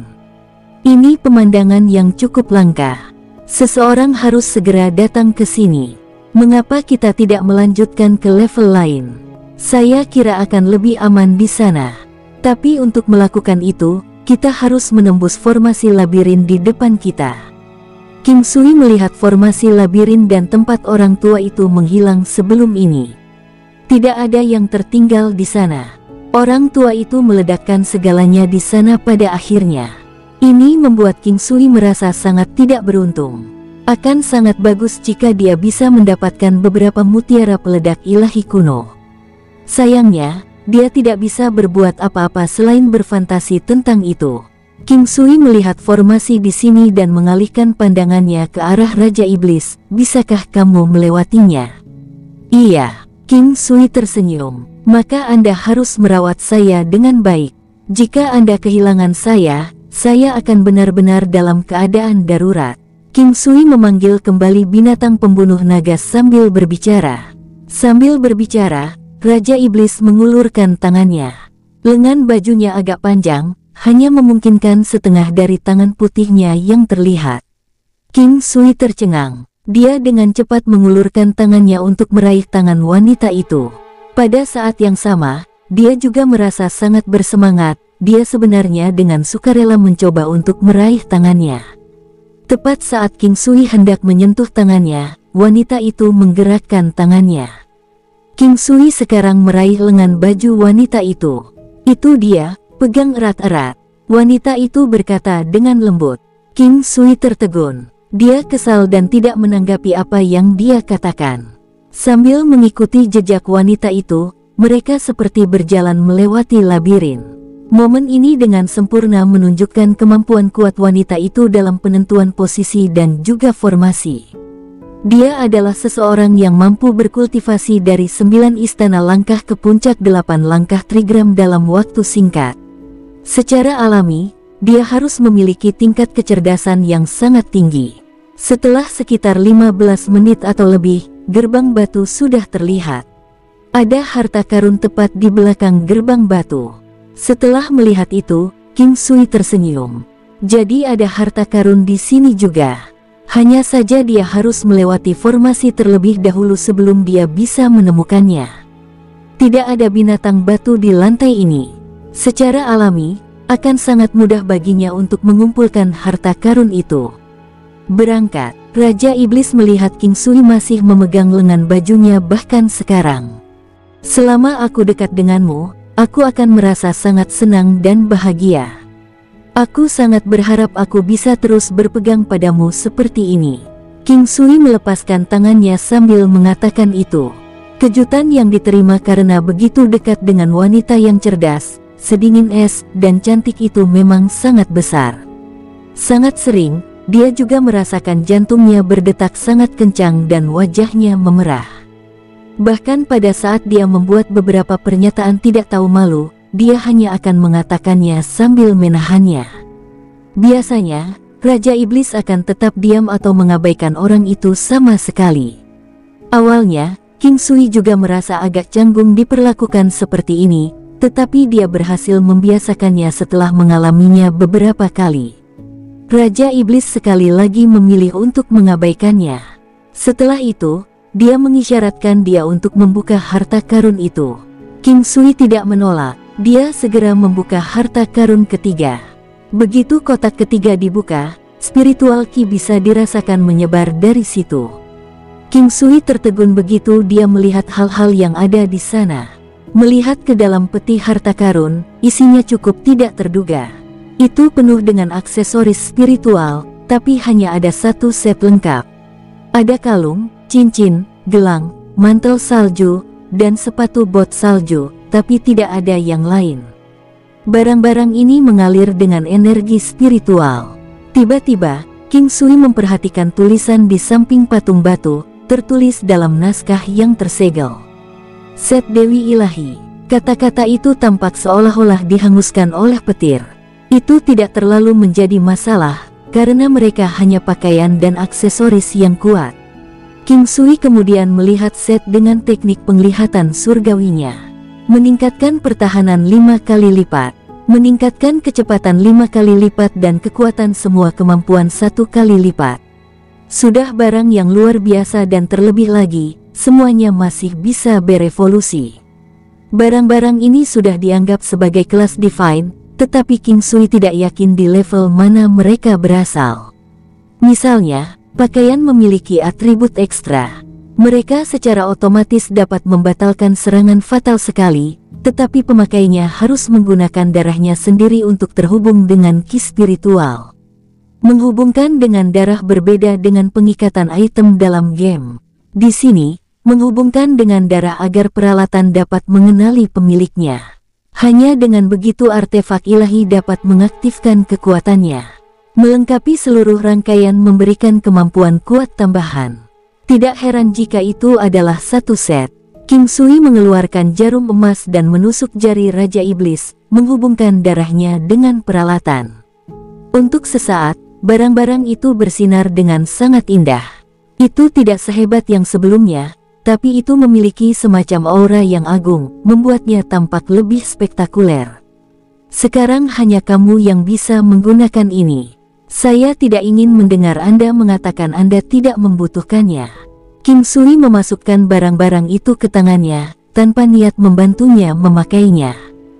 Ini pemandangan yang cukup langka. Seseorang harus segera datang ke sini. Mengapa kita tidak melanjutkan ke level lain? Saya kira akan lebih aman di sana. Tapi untuk melakukan itu, kita harus menembus formasi labirin di depan kita. King Sui melihat formasi labirin dan tempat orang tua itu menghilang sebelum ini. Tidak ada yang tertinggal di sana. Orang tua itu meledakkan segalanya di sana pada akhirnya. Ini membuat King Sui merasa sangat tidak beruntung. Akan sangat bagus jika dia bisa mendapatkan beberapa mutiara peledak ilahi kuno. Sayangnya, dia tidak bisa berbuat apa-apa selain berfantasi tentang itu. King Sui melihat formasi di sini dan mengalihkan pandangannya ke arah Raja Iblis. Bisakah kamu melewatinya? Iya, King Sui tersenyum. Maka Anda harus merawat saya dengan baik. Jika Anda kehilangan saya, saya akan benar-benar dalam keadaan darurat. King Sui memanggil kembali binatang pembunuh naga sambil berbicara. Sambil berbicara, Raja Iblis mengulurkan tangannya. Lengan bajunya agak panjang, hanya memungkinkan setengah dari tangan putihnya yang terlihat. King Sui tercengang. Dia dengan cepat mengulurkan tangannya untuk meraih tangan wanita itu. Pada saat yang sama, dia juga merasa sangat bersemangat. Dia sebenarnya dengan sukarela mencoba untuk meraih tangannya. Tepat saat King Sui hendak menyentuh tangannya, wanita itu menggerakkan tangannya. King Sui sekarang meraih lengan baju wanita itu. Itu dia, pegang erat-erat. Wanita itu berkata dengan lembut. King Sui tertegun. Dia kesal dan tidak menanggapi apa yang dia katakan. Sambil mengikuti jejak wanita itu, mereka seperti berjalan melewati labirin. Momen ini dengan sempurna menunjukkan kemampuan kuat wanita itu dalam penentuan posisi dan juga formasi. Dia adalah seseorang yang mampu berkultivasi dari sembilan istana langkah ke puncak delapan langkah trigram dalam waktu singkat. Secara alami, dia harus memiliki tingkat kecerdasan yang sangat tinggi. Setelah sekitar lima belas menit atau lebih, gerbang batu sudah terlihat. Ada harta karun tepat di belakang gerbang batu. Setelah melihat itu, King Sui tersenyum. Jadi ada harta karun di sini juga. Hanya saja dia harus melewati formasi terlebih dahulu sebelum dia bisa menemukannya. Tidak ada binatang batu di lantai ini. Secara alami, akan sangat mudah baginya untuk mengumpulkan harta karun itu. Berangkat, Raja Iblis melihat King Sui masih memegang lengan bajunya bahkan sekarang. Selama aku dekat denganmu, aku akan merasa sangat senang dan bahagia. Aku sangat berharap aku bisa terus berpegang padamu seperti ini. King Sui melepaskan tangannya sambil mengatakan itu. Kejutan yang diterima karena begitu dekat dengan wanita yang cerdas, sedingin es, dan cantik itu memang sangat besar. Sangat sering, dia juga merasakan jantungnya berdetak sangat kencang dan wajahnya memerah. Bahkan pada saat dia membuat beberapa pernyataan tidak tahu malu, dia hanya akan mengatakannya sambil menahannya. Biasanya, Raja Iblis akan tetap diam atau mengabaikan orang itu sama sekali. Awalnya, King Sui juga merasa agak canggung diperlakukan seperti ini, tetapi dia berhasil membiasakannya setelah mengalaminya beberapa kali. Raja Iblis sekali lagi memilih untuk mengabaikannya. Setelah itu, dia mengisyaratkan dia untuk membuka harta karun itu. King Sui tidak menolak, dia segera membuka harta karun ketiga. Begitu kotak ketiga dibuka, spiritual ki bisa dirasakan menyebar dari situ. King Sui tertegun begitu dia melihat hal-hal yang ada di sana. Melihat ke dalam peti harta karun, isinya cukup tidak terduga. Itu penuh dengan aksesoris spiritual, tapi hanya ada satu set lengkap. Ada kalung, cincin, gelang, mantel salju, dan sepatu bot salju, tapi tidak ada yang lain. Barang-barang ini mengalir dengan energi spiritual. Tiba-tiba, King Sui memperhatikan tulisan di samping patung batu, tertulis dalam naskah yang tersegel. Set Dewi Ilahi. Kata-kata itu tampak seolah-olah dihanguskan oleh petir. Itu tidak terlalu menjadi masalah, karena mereka hanya pakaian dan aksesoris yang kuat. King Sui kemudian melihat set dengan teknik penglihatan surgawinya. Meningkatkan pertahanan lima kali lipat, meningkatkan kecepatan lima kali lipat dan kekuatan semua kemampuan satu kali lipat. Sudah barang yang luar biasa dan terlebih lagi, semuanya masih bisa berevolusi. Barang-barang ini sudah dianggap sebagai kelas divine, tetapi King Sui tidak yakin di level mana mereka berasal. Misalnya, pakaian memiliki atribut ekstra. Mereka secara otomatis dapat membatalkan serangan fatal sekali, tetapi pemakainya harus menggunakan darahnya sendiri untuk terhubung dengan ki spiritual. Menghubungkan dengan darah berbeda dengan pengikatan item dalam game. Di sini, menghubungkan dengan darah agar peralatan dapat mengenali pemiliknya. Hanya dengan begitu artefak ilahi dapat mengaktifkan kekuatannya. Melengkapi seluruh rangkaian memberikan kemampuan kuat tambahan. Tidak heran jika itu adalah satu set. King Sui mengeluarkan jarum emas dan menusuk jari Raja Iblis, menghubungkan darahnya dengan peralatan. Untuk sesaat, barang-barang itu bersinar dengan sangat indah. Itu tidak sehebat yang sebelumnya, tapi itu memiliki semacam aura yang agung, membuatnya tampak lebih spektakuler. Sekarang hanya kamu yang bisa menggunakan ini. Saya tidak ingin mendengar Anda mengatakan Anda tidak membutuhkannya. King Sui memasukkan barang-barang itu ke tangannya, tanpa niat membantunya memakainya.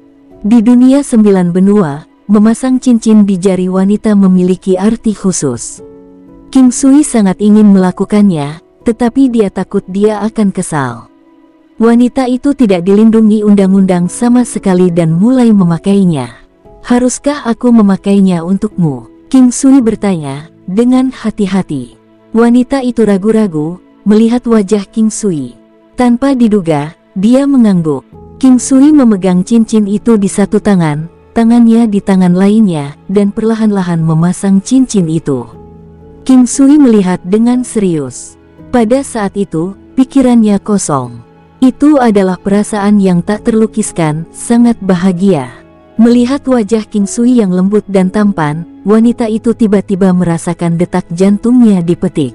Di dunia sembilan benua, memasang cincin di jari wanita memiliki arti khusus. King Sui sangat ingin melakukannya, tetapi dia takut dia akan kesal. Wanita itu tidak dilindungi undang-undang sama sekali dan mulai memakainya. Haruskah aku memakainya untukmu? King Sui bertanya, dengan hati-hati. Wanita itu ragu-ragu, melihat wajah King Sui. Tanpa diduga, dia mengangguk. King Sui memegang cincin itu di satu tangan, tangannya di tangan lainnya, dan perlahan-lahan memasang cincin itu. King Sui melihat dengan serius. Pada saat itu, pikirannya kosong. Itu adalah perasaan yang tak terlukiskan, sangat bahagia. Melihat wajah King Sui yang lembut dan tampan, wanita itu tiba-tiba merasakan detak jantungnya dipetik.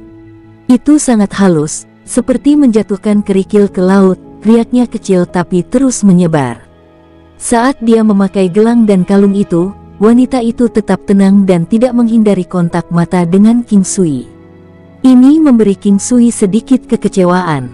Itu sangat halus, seperti menjatuhkan kerikil ke laut, riaknya kecil tapi terus menyebar. Saat dia memakai gelang dan kalung itu, wanita itu tetap tenang dan tidak menghindari kontak mata dengan King Sui. Ini memberi King Sui sedikit kekecewaan.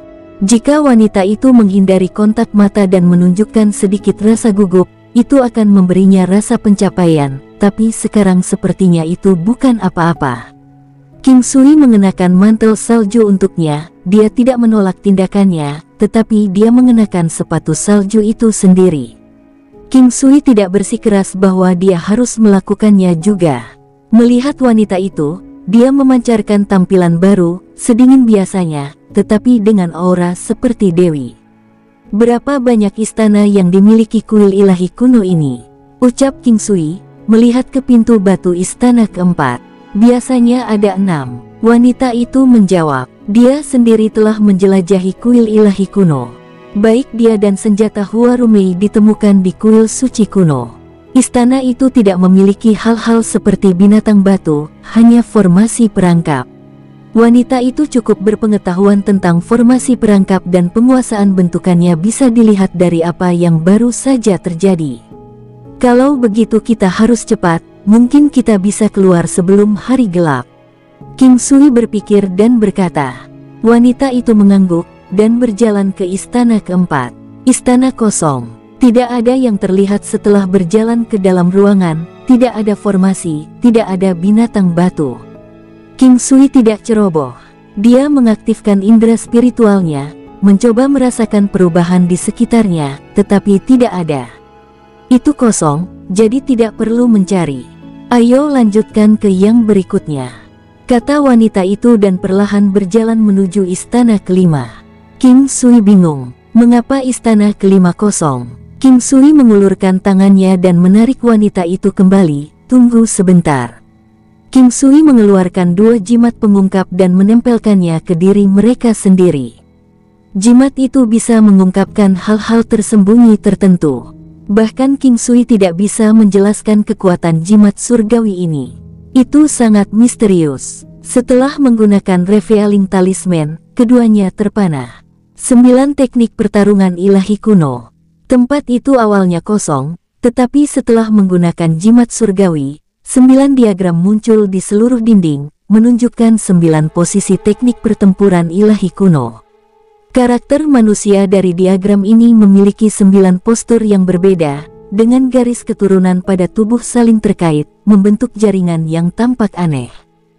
Jika wanita itu menghindari kontak mata dan menunjukkan sedikit rasa gugup, itu akan memberinya rasa pencapaian, tapi sekarang sepertinya itu bukan apa-apa. King Sui mengenakan mantel salju untuknya, dia tidak menolak tindakannya, tetapi dia mengenakan sepatu salju itu sendiri. King Sui tidak bersikeras bahwa dia harus melakukannya juga. Melihat wanita itu, dia memancarkan tampilan baru, sedingin biasanya, tetapi dengan aura seperti dewi. Berapa banyak istana yang dimiliki kuil ilahi kuno ini? Ucap King Sui, melihat ke pintu batu istana keempat. Biasanya ada enam. Wanita itu menjawab, dia sendiri telah menjelajahi kuil ilahi kuno. Baik dia dan senjata Huarumei ditemukan di kuil suci kuno. Istana itu tidak memiliki hal-hal seperti binatang batu, hanya formasi perangkap. Wanita itu cukup berpengetahuan tentang formasi perangkap dan penguasaan bentukannya bisa dilihat dari apa yang baru saja terjadi. Kalau begitu kita harus cepat, mungkin kita bisa keluar sebelum hari gelap. King Sui berpikir dan berkata. Wanita itu mengangguk dan berjalan ke istana keempat. Istana kosong. Tidak ada yang terlihat setelah berjalan ke dalam ruangan, tidak ada formasi, tidak ada binatang batu. King Sui tidak ceroboh. Dia mengaktifkan indera spiritualnya, mencoba merasakan perubahan di sekitarnya, tetapi tidak ada. Itu kosong, jadi tidak perlu mencari. Ayo lanjutkan ke yang berikutnya, kata wanita itu dan perlahan berjalan menuju istana kelima. King Sui bingung, mengapa istana kelima kosong? King Sui mengulurkan tangannya dan menarik wanita itu kembali. Tunggu sebentar. King Sui mengeluarkan dua jimat pengungkap dan menempelkannya ke diri mereka sendiri. Jimat itu bisa mengungkapkan hal-hal tersembunyi tertentu. Bahkan King Sui tidak bisa menjelaskan kekuatan jimat surgawi ini. Itu sangat misterius. Setelah menggunakan Revealing Talisman, keduanya terpana. Sembilan teknik pertarungan ilahi kuno. Tempat itu awalnya kosong, tetapi setelah menggunakan jimat surgawi, sembilan diagram muncul di seluruh dinding, menunjukkan sembilan posisi teknik pertempuran ilahi kuno. Karakter manusia dari diagram ini memiliki sembilan postur yang berbeda, dengan garis keturunan pada tubuh saling terkait, membentuk jaringan yang tampak aneh.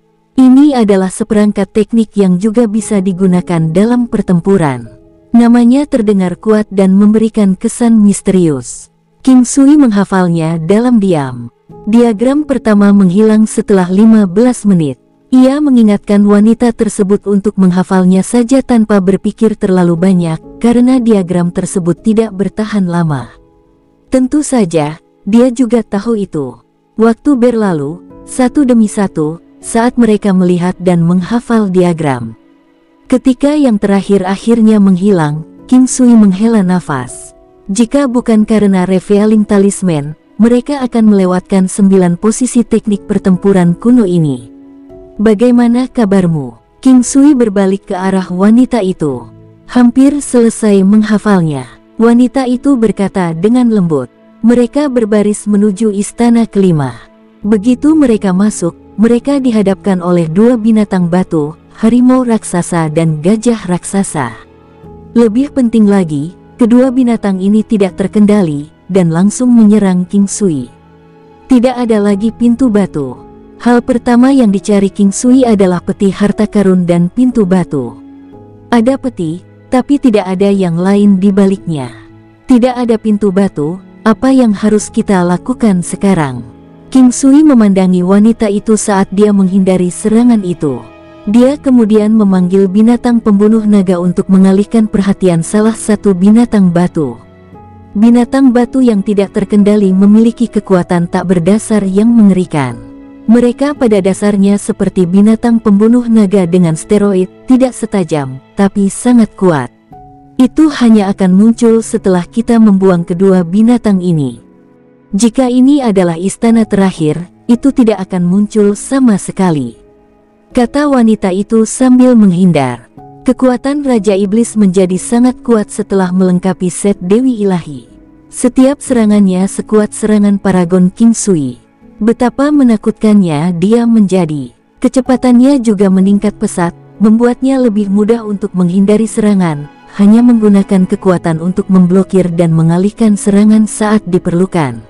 Ini adalah seperangkat teknik yang juga bisa digunakan dalam pertempuran. Namanya terdengar kuat dan memberikan kesan misterius. King Sui menghafalnya dalam diam. Diagram pertama menghilang setelah lima belas menit. Ia mengingatkan wanita tersebut untuk menghafalnya saja tanpa berpikir terlalu banyak, karena diagram tersebut tidak bertahan lama. Tentu saja, dia juga tahu itu. Waktu berlalu, satu demi satu, saat mereka melihat dan menghafal diagram. Ketika yang terakhir akhirnya menghilang, King Sui menghela nafas. Jika bukan karena Revealing Talisman, mereka akan melewatkan sembilan posisi teknik pertempuran kuno ini. Bagaimana kabarmu? King Sui berbalik ke arah wanita itu. Hampir selesai menghafalnya. Wanita itu berkata dengan lembut. Mereka berbaris menuju istana kelima. Begitu mereka masuk, mereka dihadapkan oleh dua binatang batu, harimau raksasa dan gajah raksasa. Lebih penting lagi, kedua binatang ini tidak terkendali, dan langsung menyerang King Sui. Tidak ada lagi pintu batu. Hal pertama yang dicari King Sui adalah peti harta karun dan pintu batu. Ada peti, tapi tidak ada yang lain di baliknya. Tidak ada pintu batu, apa yang harus kita lakukan sekarang? King Sui memandangi wanita itu saat dia menghindari serangan itu. Dia kemudian memanggil binatang pembunuh naga untuk mengalihkan perhatian salah satu binatang batu. Binatang batu yang tidak terkendali memiliki kekuatan tak berdasar yang mengerikan. Mereka pada dasarnya seperti binatang pembunuh naga dengan steroid, tidak setajam, tapi sangat kuat. Itu hanya akan muncul setelah kita membuang kedua binatang ini. Jika ini adalah istana terakhir, itu tidak akan muncul sama sekali, kata wanita itu sambil menghindar. Kekuatan Raja Iblis menjadi sangat kuat setelah melengkapi set Dewi Ilahi. Setiap serangannya sekuat serangan Paragon King Sui. Betapa menakutkannya dia menjadi. Kecepatannya juga meningkat pesat, membuatnya lebih mudah untuk menghindari serangan, hanya menggunakan kekuatan untuk memblokir dan mengalihkan serangan saat diperlukan.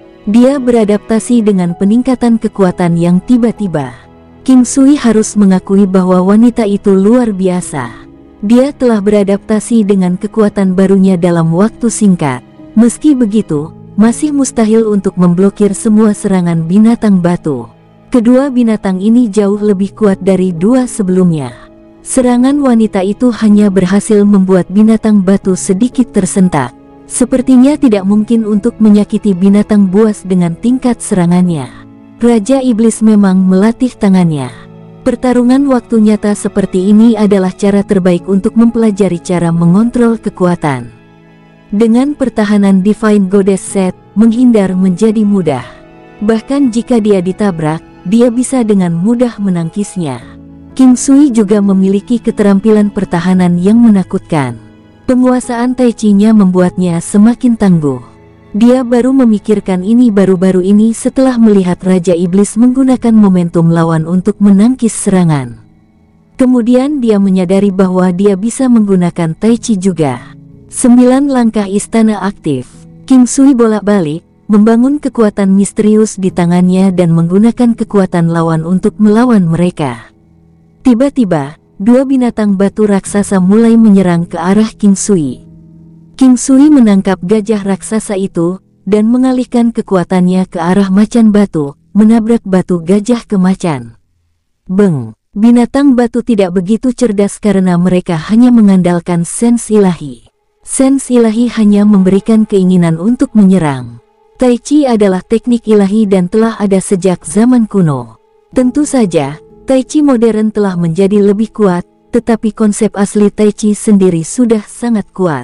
Dia beradaptasi dengan peningkatan kekuatan yang tiba-tiba. King Sui harus mengakui bahwa wanita itu luar biasa. Dia telah beradaptasi dengan kekuatan barunya dalam waktu singkat. Meski begitu, masih mustahil untuk memblokir semua serangan binatang batu. Kedua binatang ini jauh lebih kuat dari dua sebelumnya. Serangan wanita itu hanya berhasil membuat binatang batu sedikit tersentak. Sepertinya tidak mungkin untuk menyakiti binatang buas dengan tingkat serangannya. Raja Iblis memang melatih tangannya. Pertarungan waktu nyata seperti ini adalah cara terbaik untuk mempelajari cara mengontrol kekuatan. Dengan pertahanan Divine Goddess Set, menghindar menjadi mudah. Bahkan jika dia ditabrak, dia bisa dengan mudah menangkisnya. King Sui juga memiliki keterampilan pertahanan yang menakutkan. Penguasaan Tai Chi-nya membuatnya semakin tangguh. Dia baru memikirkan ini baru-baru ini setelah melihat Raja Iblis menggunakan momentum lawan untuk menangkis serangan. Kemudian dia menyadari bahwa dia bisa menggunakan Tai Chi juga. Sembilan langkah istana aktif. King Sui bolak-balik, membangun kekuatan misterius di tangannya dan menggunakan kekuatan lawan untuk melawan mereka. Tiba-tiba, dua binatang batu raksasa mulai menyerang ke arah King Sui. King Sui menangkap gajah raksasa itu, dan mengalihkan kekuatannya ke arah macan batu, menabrak batu gajah ke macan. Beng! Binatang batu tidak begitu cerdas karena mereka hanya mengandalkan sens ilahi. Sens ilahi hanya memberikan keinginan untuk menyerang. Tai Chi adalah teknik ilahi dan telah ada sejak zaman kuno. Tentu saja, Tai Chi modern telah menjadi lebih kuat, tetapi konsep asli Tai Chi sendiri sudah sangat kuat.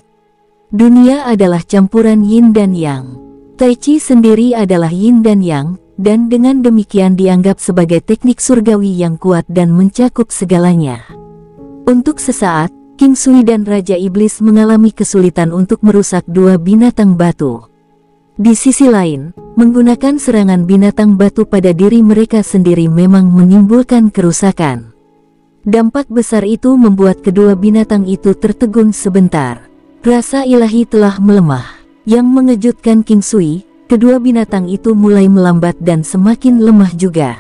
Dunia adalah campuran yin dan yang. Tai Chi sendiri adalah yin dan yang, dan dengan demikian dianggap sebagai teknik surgawi yang kuat dan mencakup segalanya. Untuk sesaat, King Sui dan Raja Iblis mengalami kesulitan untuk merusak dua binatang batu. Di sisi lain, menggunakan serangan binatang batu pada diri mereka sendiri memang menimbulkan kerusakan. Dampak besar itu membuat kedua binatang itu tertegun sebentar. Rasa ilahi telah melemah. Yang mengejutkan King Sui, kedua binatang itu mulai melambat dan semakin lemah juga.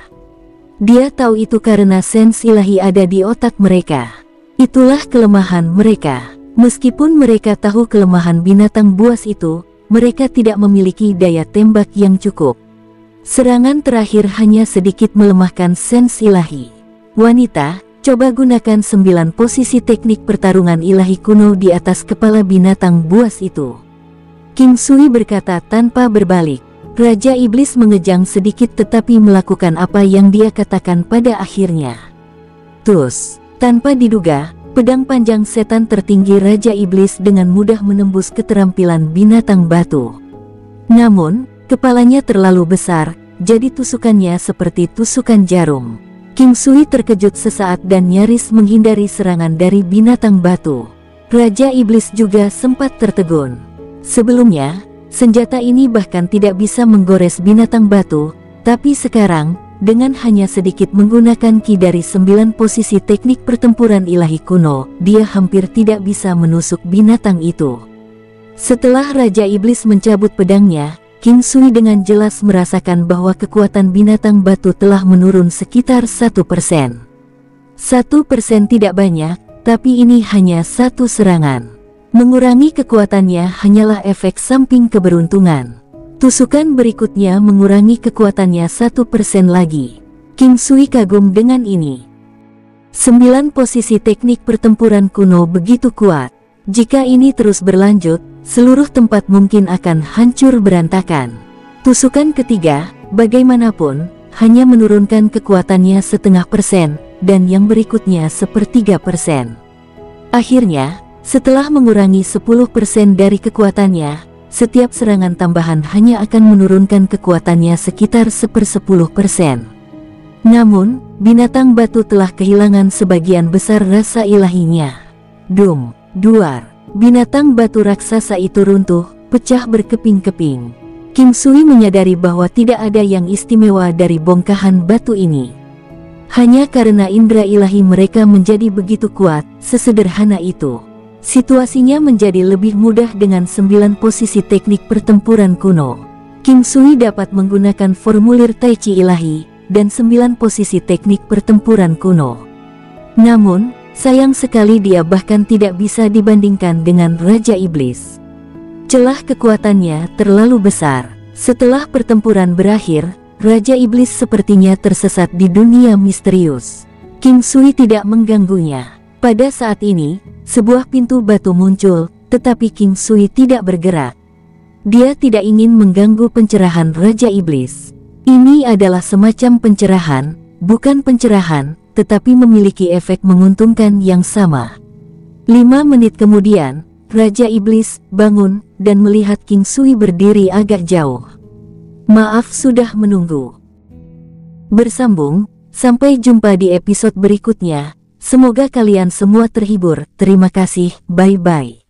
Dia tahu itu karena sens ilahi ada di otak mereka. Itulah kelemahan mereka. Meskipun mereka tahu kelemahan binatang buas itu, mereka tidak memiliki daya tembak yang cukup. Serangan terakhir hanya sedikit melemahkan sens ilahi. Wanita, coba gunakan sembilan posisi teknik pertarungan ilahi kuno di atas kepala binatang buas itu. King Sui berkata tanpa berbalik. Raja Iblis mengejang sedikit tetapi melakukan apa yang dia katakan pada akhirnya. Tus, tanpa diduga, pedang panjang setan tertinggi Raja Iblis dengan mudah menembus keterampilan binatang batu. Namun, kepalanya terlalu besar, jadi tusukannya seperti tusukan jarum. King Sui terkejut sesaat dan nyaris menghindari serangan dari binatang batu. Raja Iblis juga sempat tertegun. Sebelumnya, senjata ini bahkan tidak bisa menggores binatang batu, tapi sekarang, dengan hanya sedikit menggunakan ki dari sembilan posisi teknik pertempuran ilahi kuno, dia hampir tidak bisa menusuk binatang itu. Setelah Raja Iblis mencabut pedangnya, King Sui dengan jelas merasakan bahwa kekuatan binatang batu telah menurun sekitar satu persen. satu persen tidak banyak, tapi ini hanya satu serangan. Mengurangi kekuatannya hanyalah efek samping keberuntungan. Tusukan berikutnya mengurangi kekuatannya satu persen lagi. King Sui kagum dengan ini. Sembilan posisi teknik pertempuran kuno begitu kuat. Jika ini terus berlanjut, seluruh tempat mungkin akan hancur berantakan. Tusukan ketiga, bagaimanapun, hanya menurunkan kekuatannya setengah persen, dan yang berikutnya sepertiga persen. Akhirnya, setelah mengurangi sepuluh persen dari kekuatannya, setiap serangan tambahan hanya akan menurunkan kekuatannya sekitar sepersepuluh persen. Namun, binatang batu telah kehilangan sebagian besar rasa ilahinya. Dum, duar, binatang batu raksasa itu runtuh, pecah berkeping-keping. King Sui menyadari bahwa tidak ada yang istimewa dari bongkahan batu ini. Hanya karena indera ilahi mereka menjadi begitu kuat, sesederhana itu. Situasinya menjadi lebih mudah dengan sembilan posisi teknik pertempuran kuno. King Sui dapat menggunakan formulir Tai Chi ilahi, dan sembilan posisi teknik pertempuran kuno. Namun, sayang sekali dia bahkan tidak bisa dibandingkan dengan Raja Iblis. Celah kekuatannya terlalu besar. Setelah pertempuran berakhir, Raja Iblis sepertinya tersesat di dunia misterius. King Sui tidak mengganggunya. Pada saat ini, sebuah pintu batu muncul, tetapi King Sui tidak bergerak. Dia tidak ingin mengganggu pencerahan Raja Iblis. Ini adalah semacam pencerahan, bukan pencerahan, tetapi memiliki efek menguntungkan yang sama. Lima menit kemudian, Raja Iblis bangun dan melihat King Sui berdiri agak jauh. Maaf sudah menunggu. Bersambung, sampai jumpa di episode berikutnya. Semoga kalian semua terhibur. Terima kasih, bye-bye.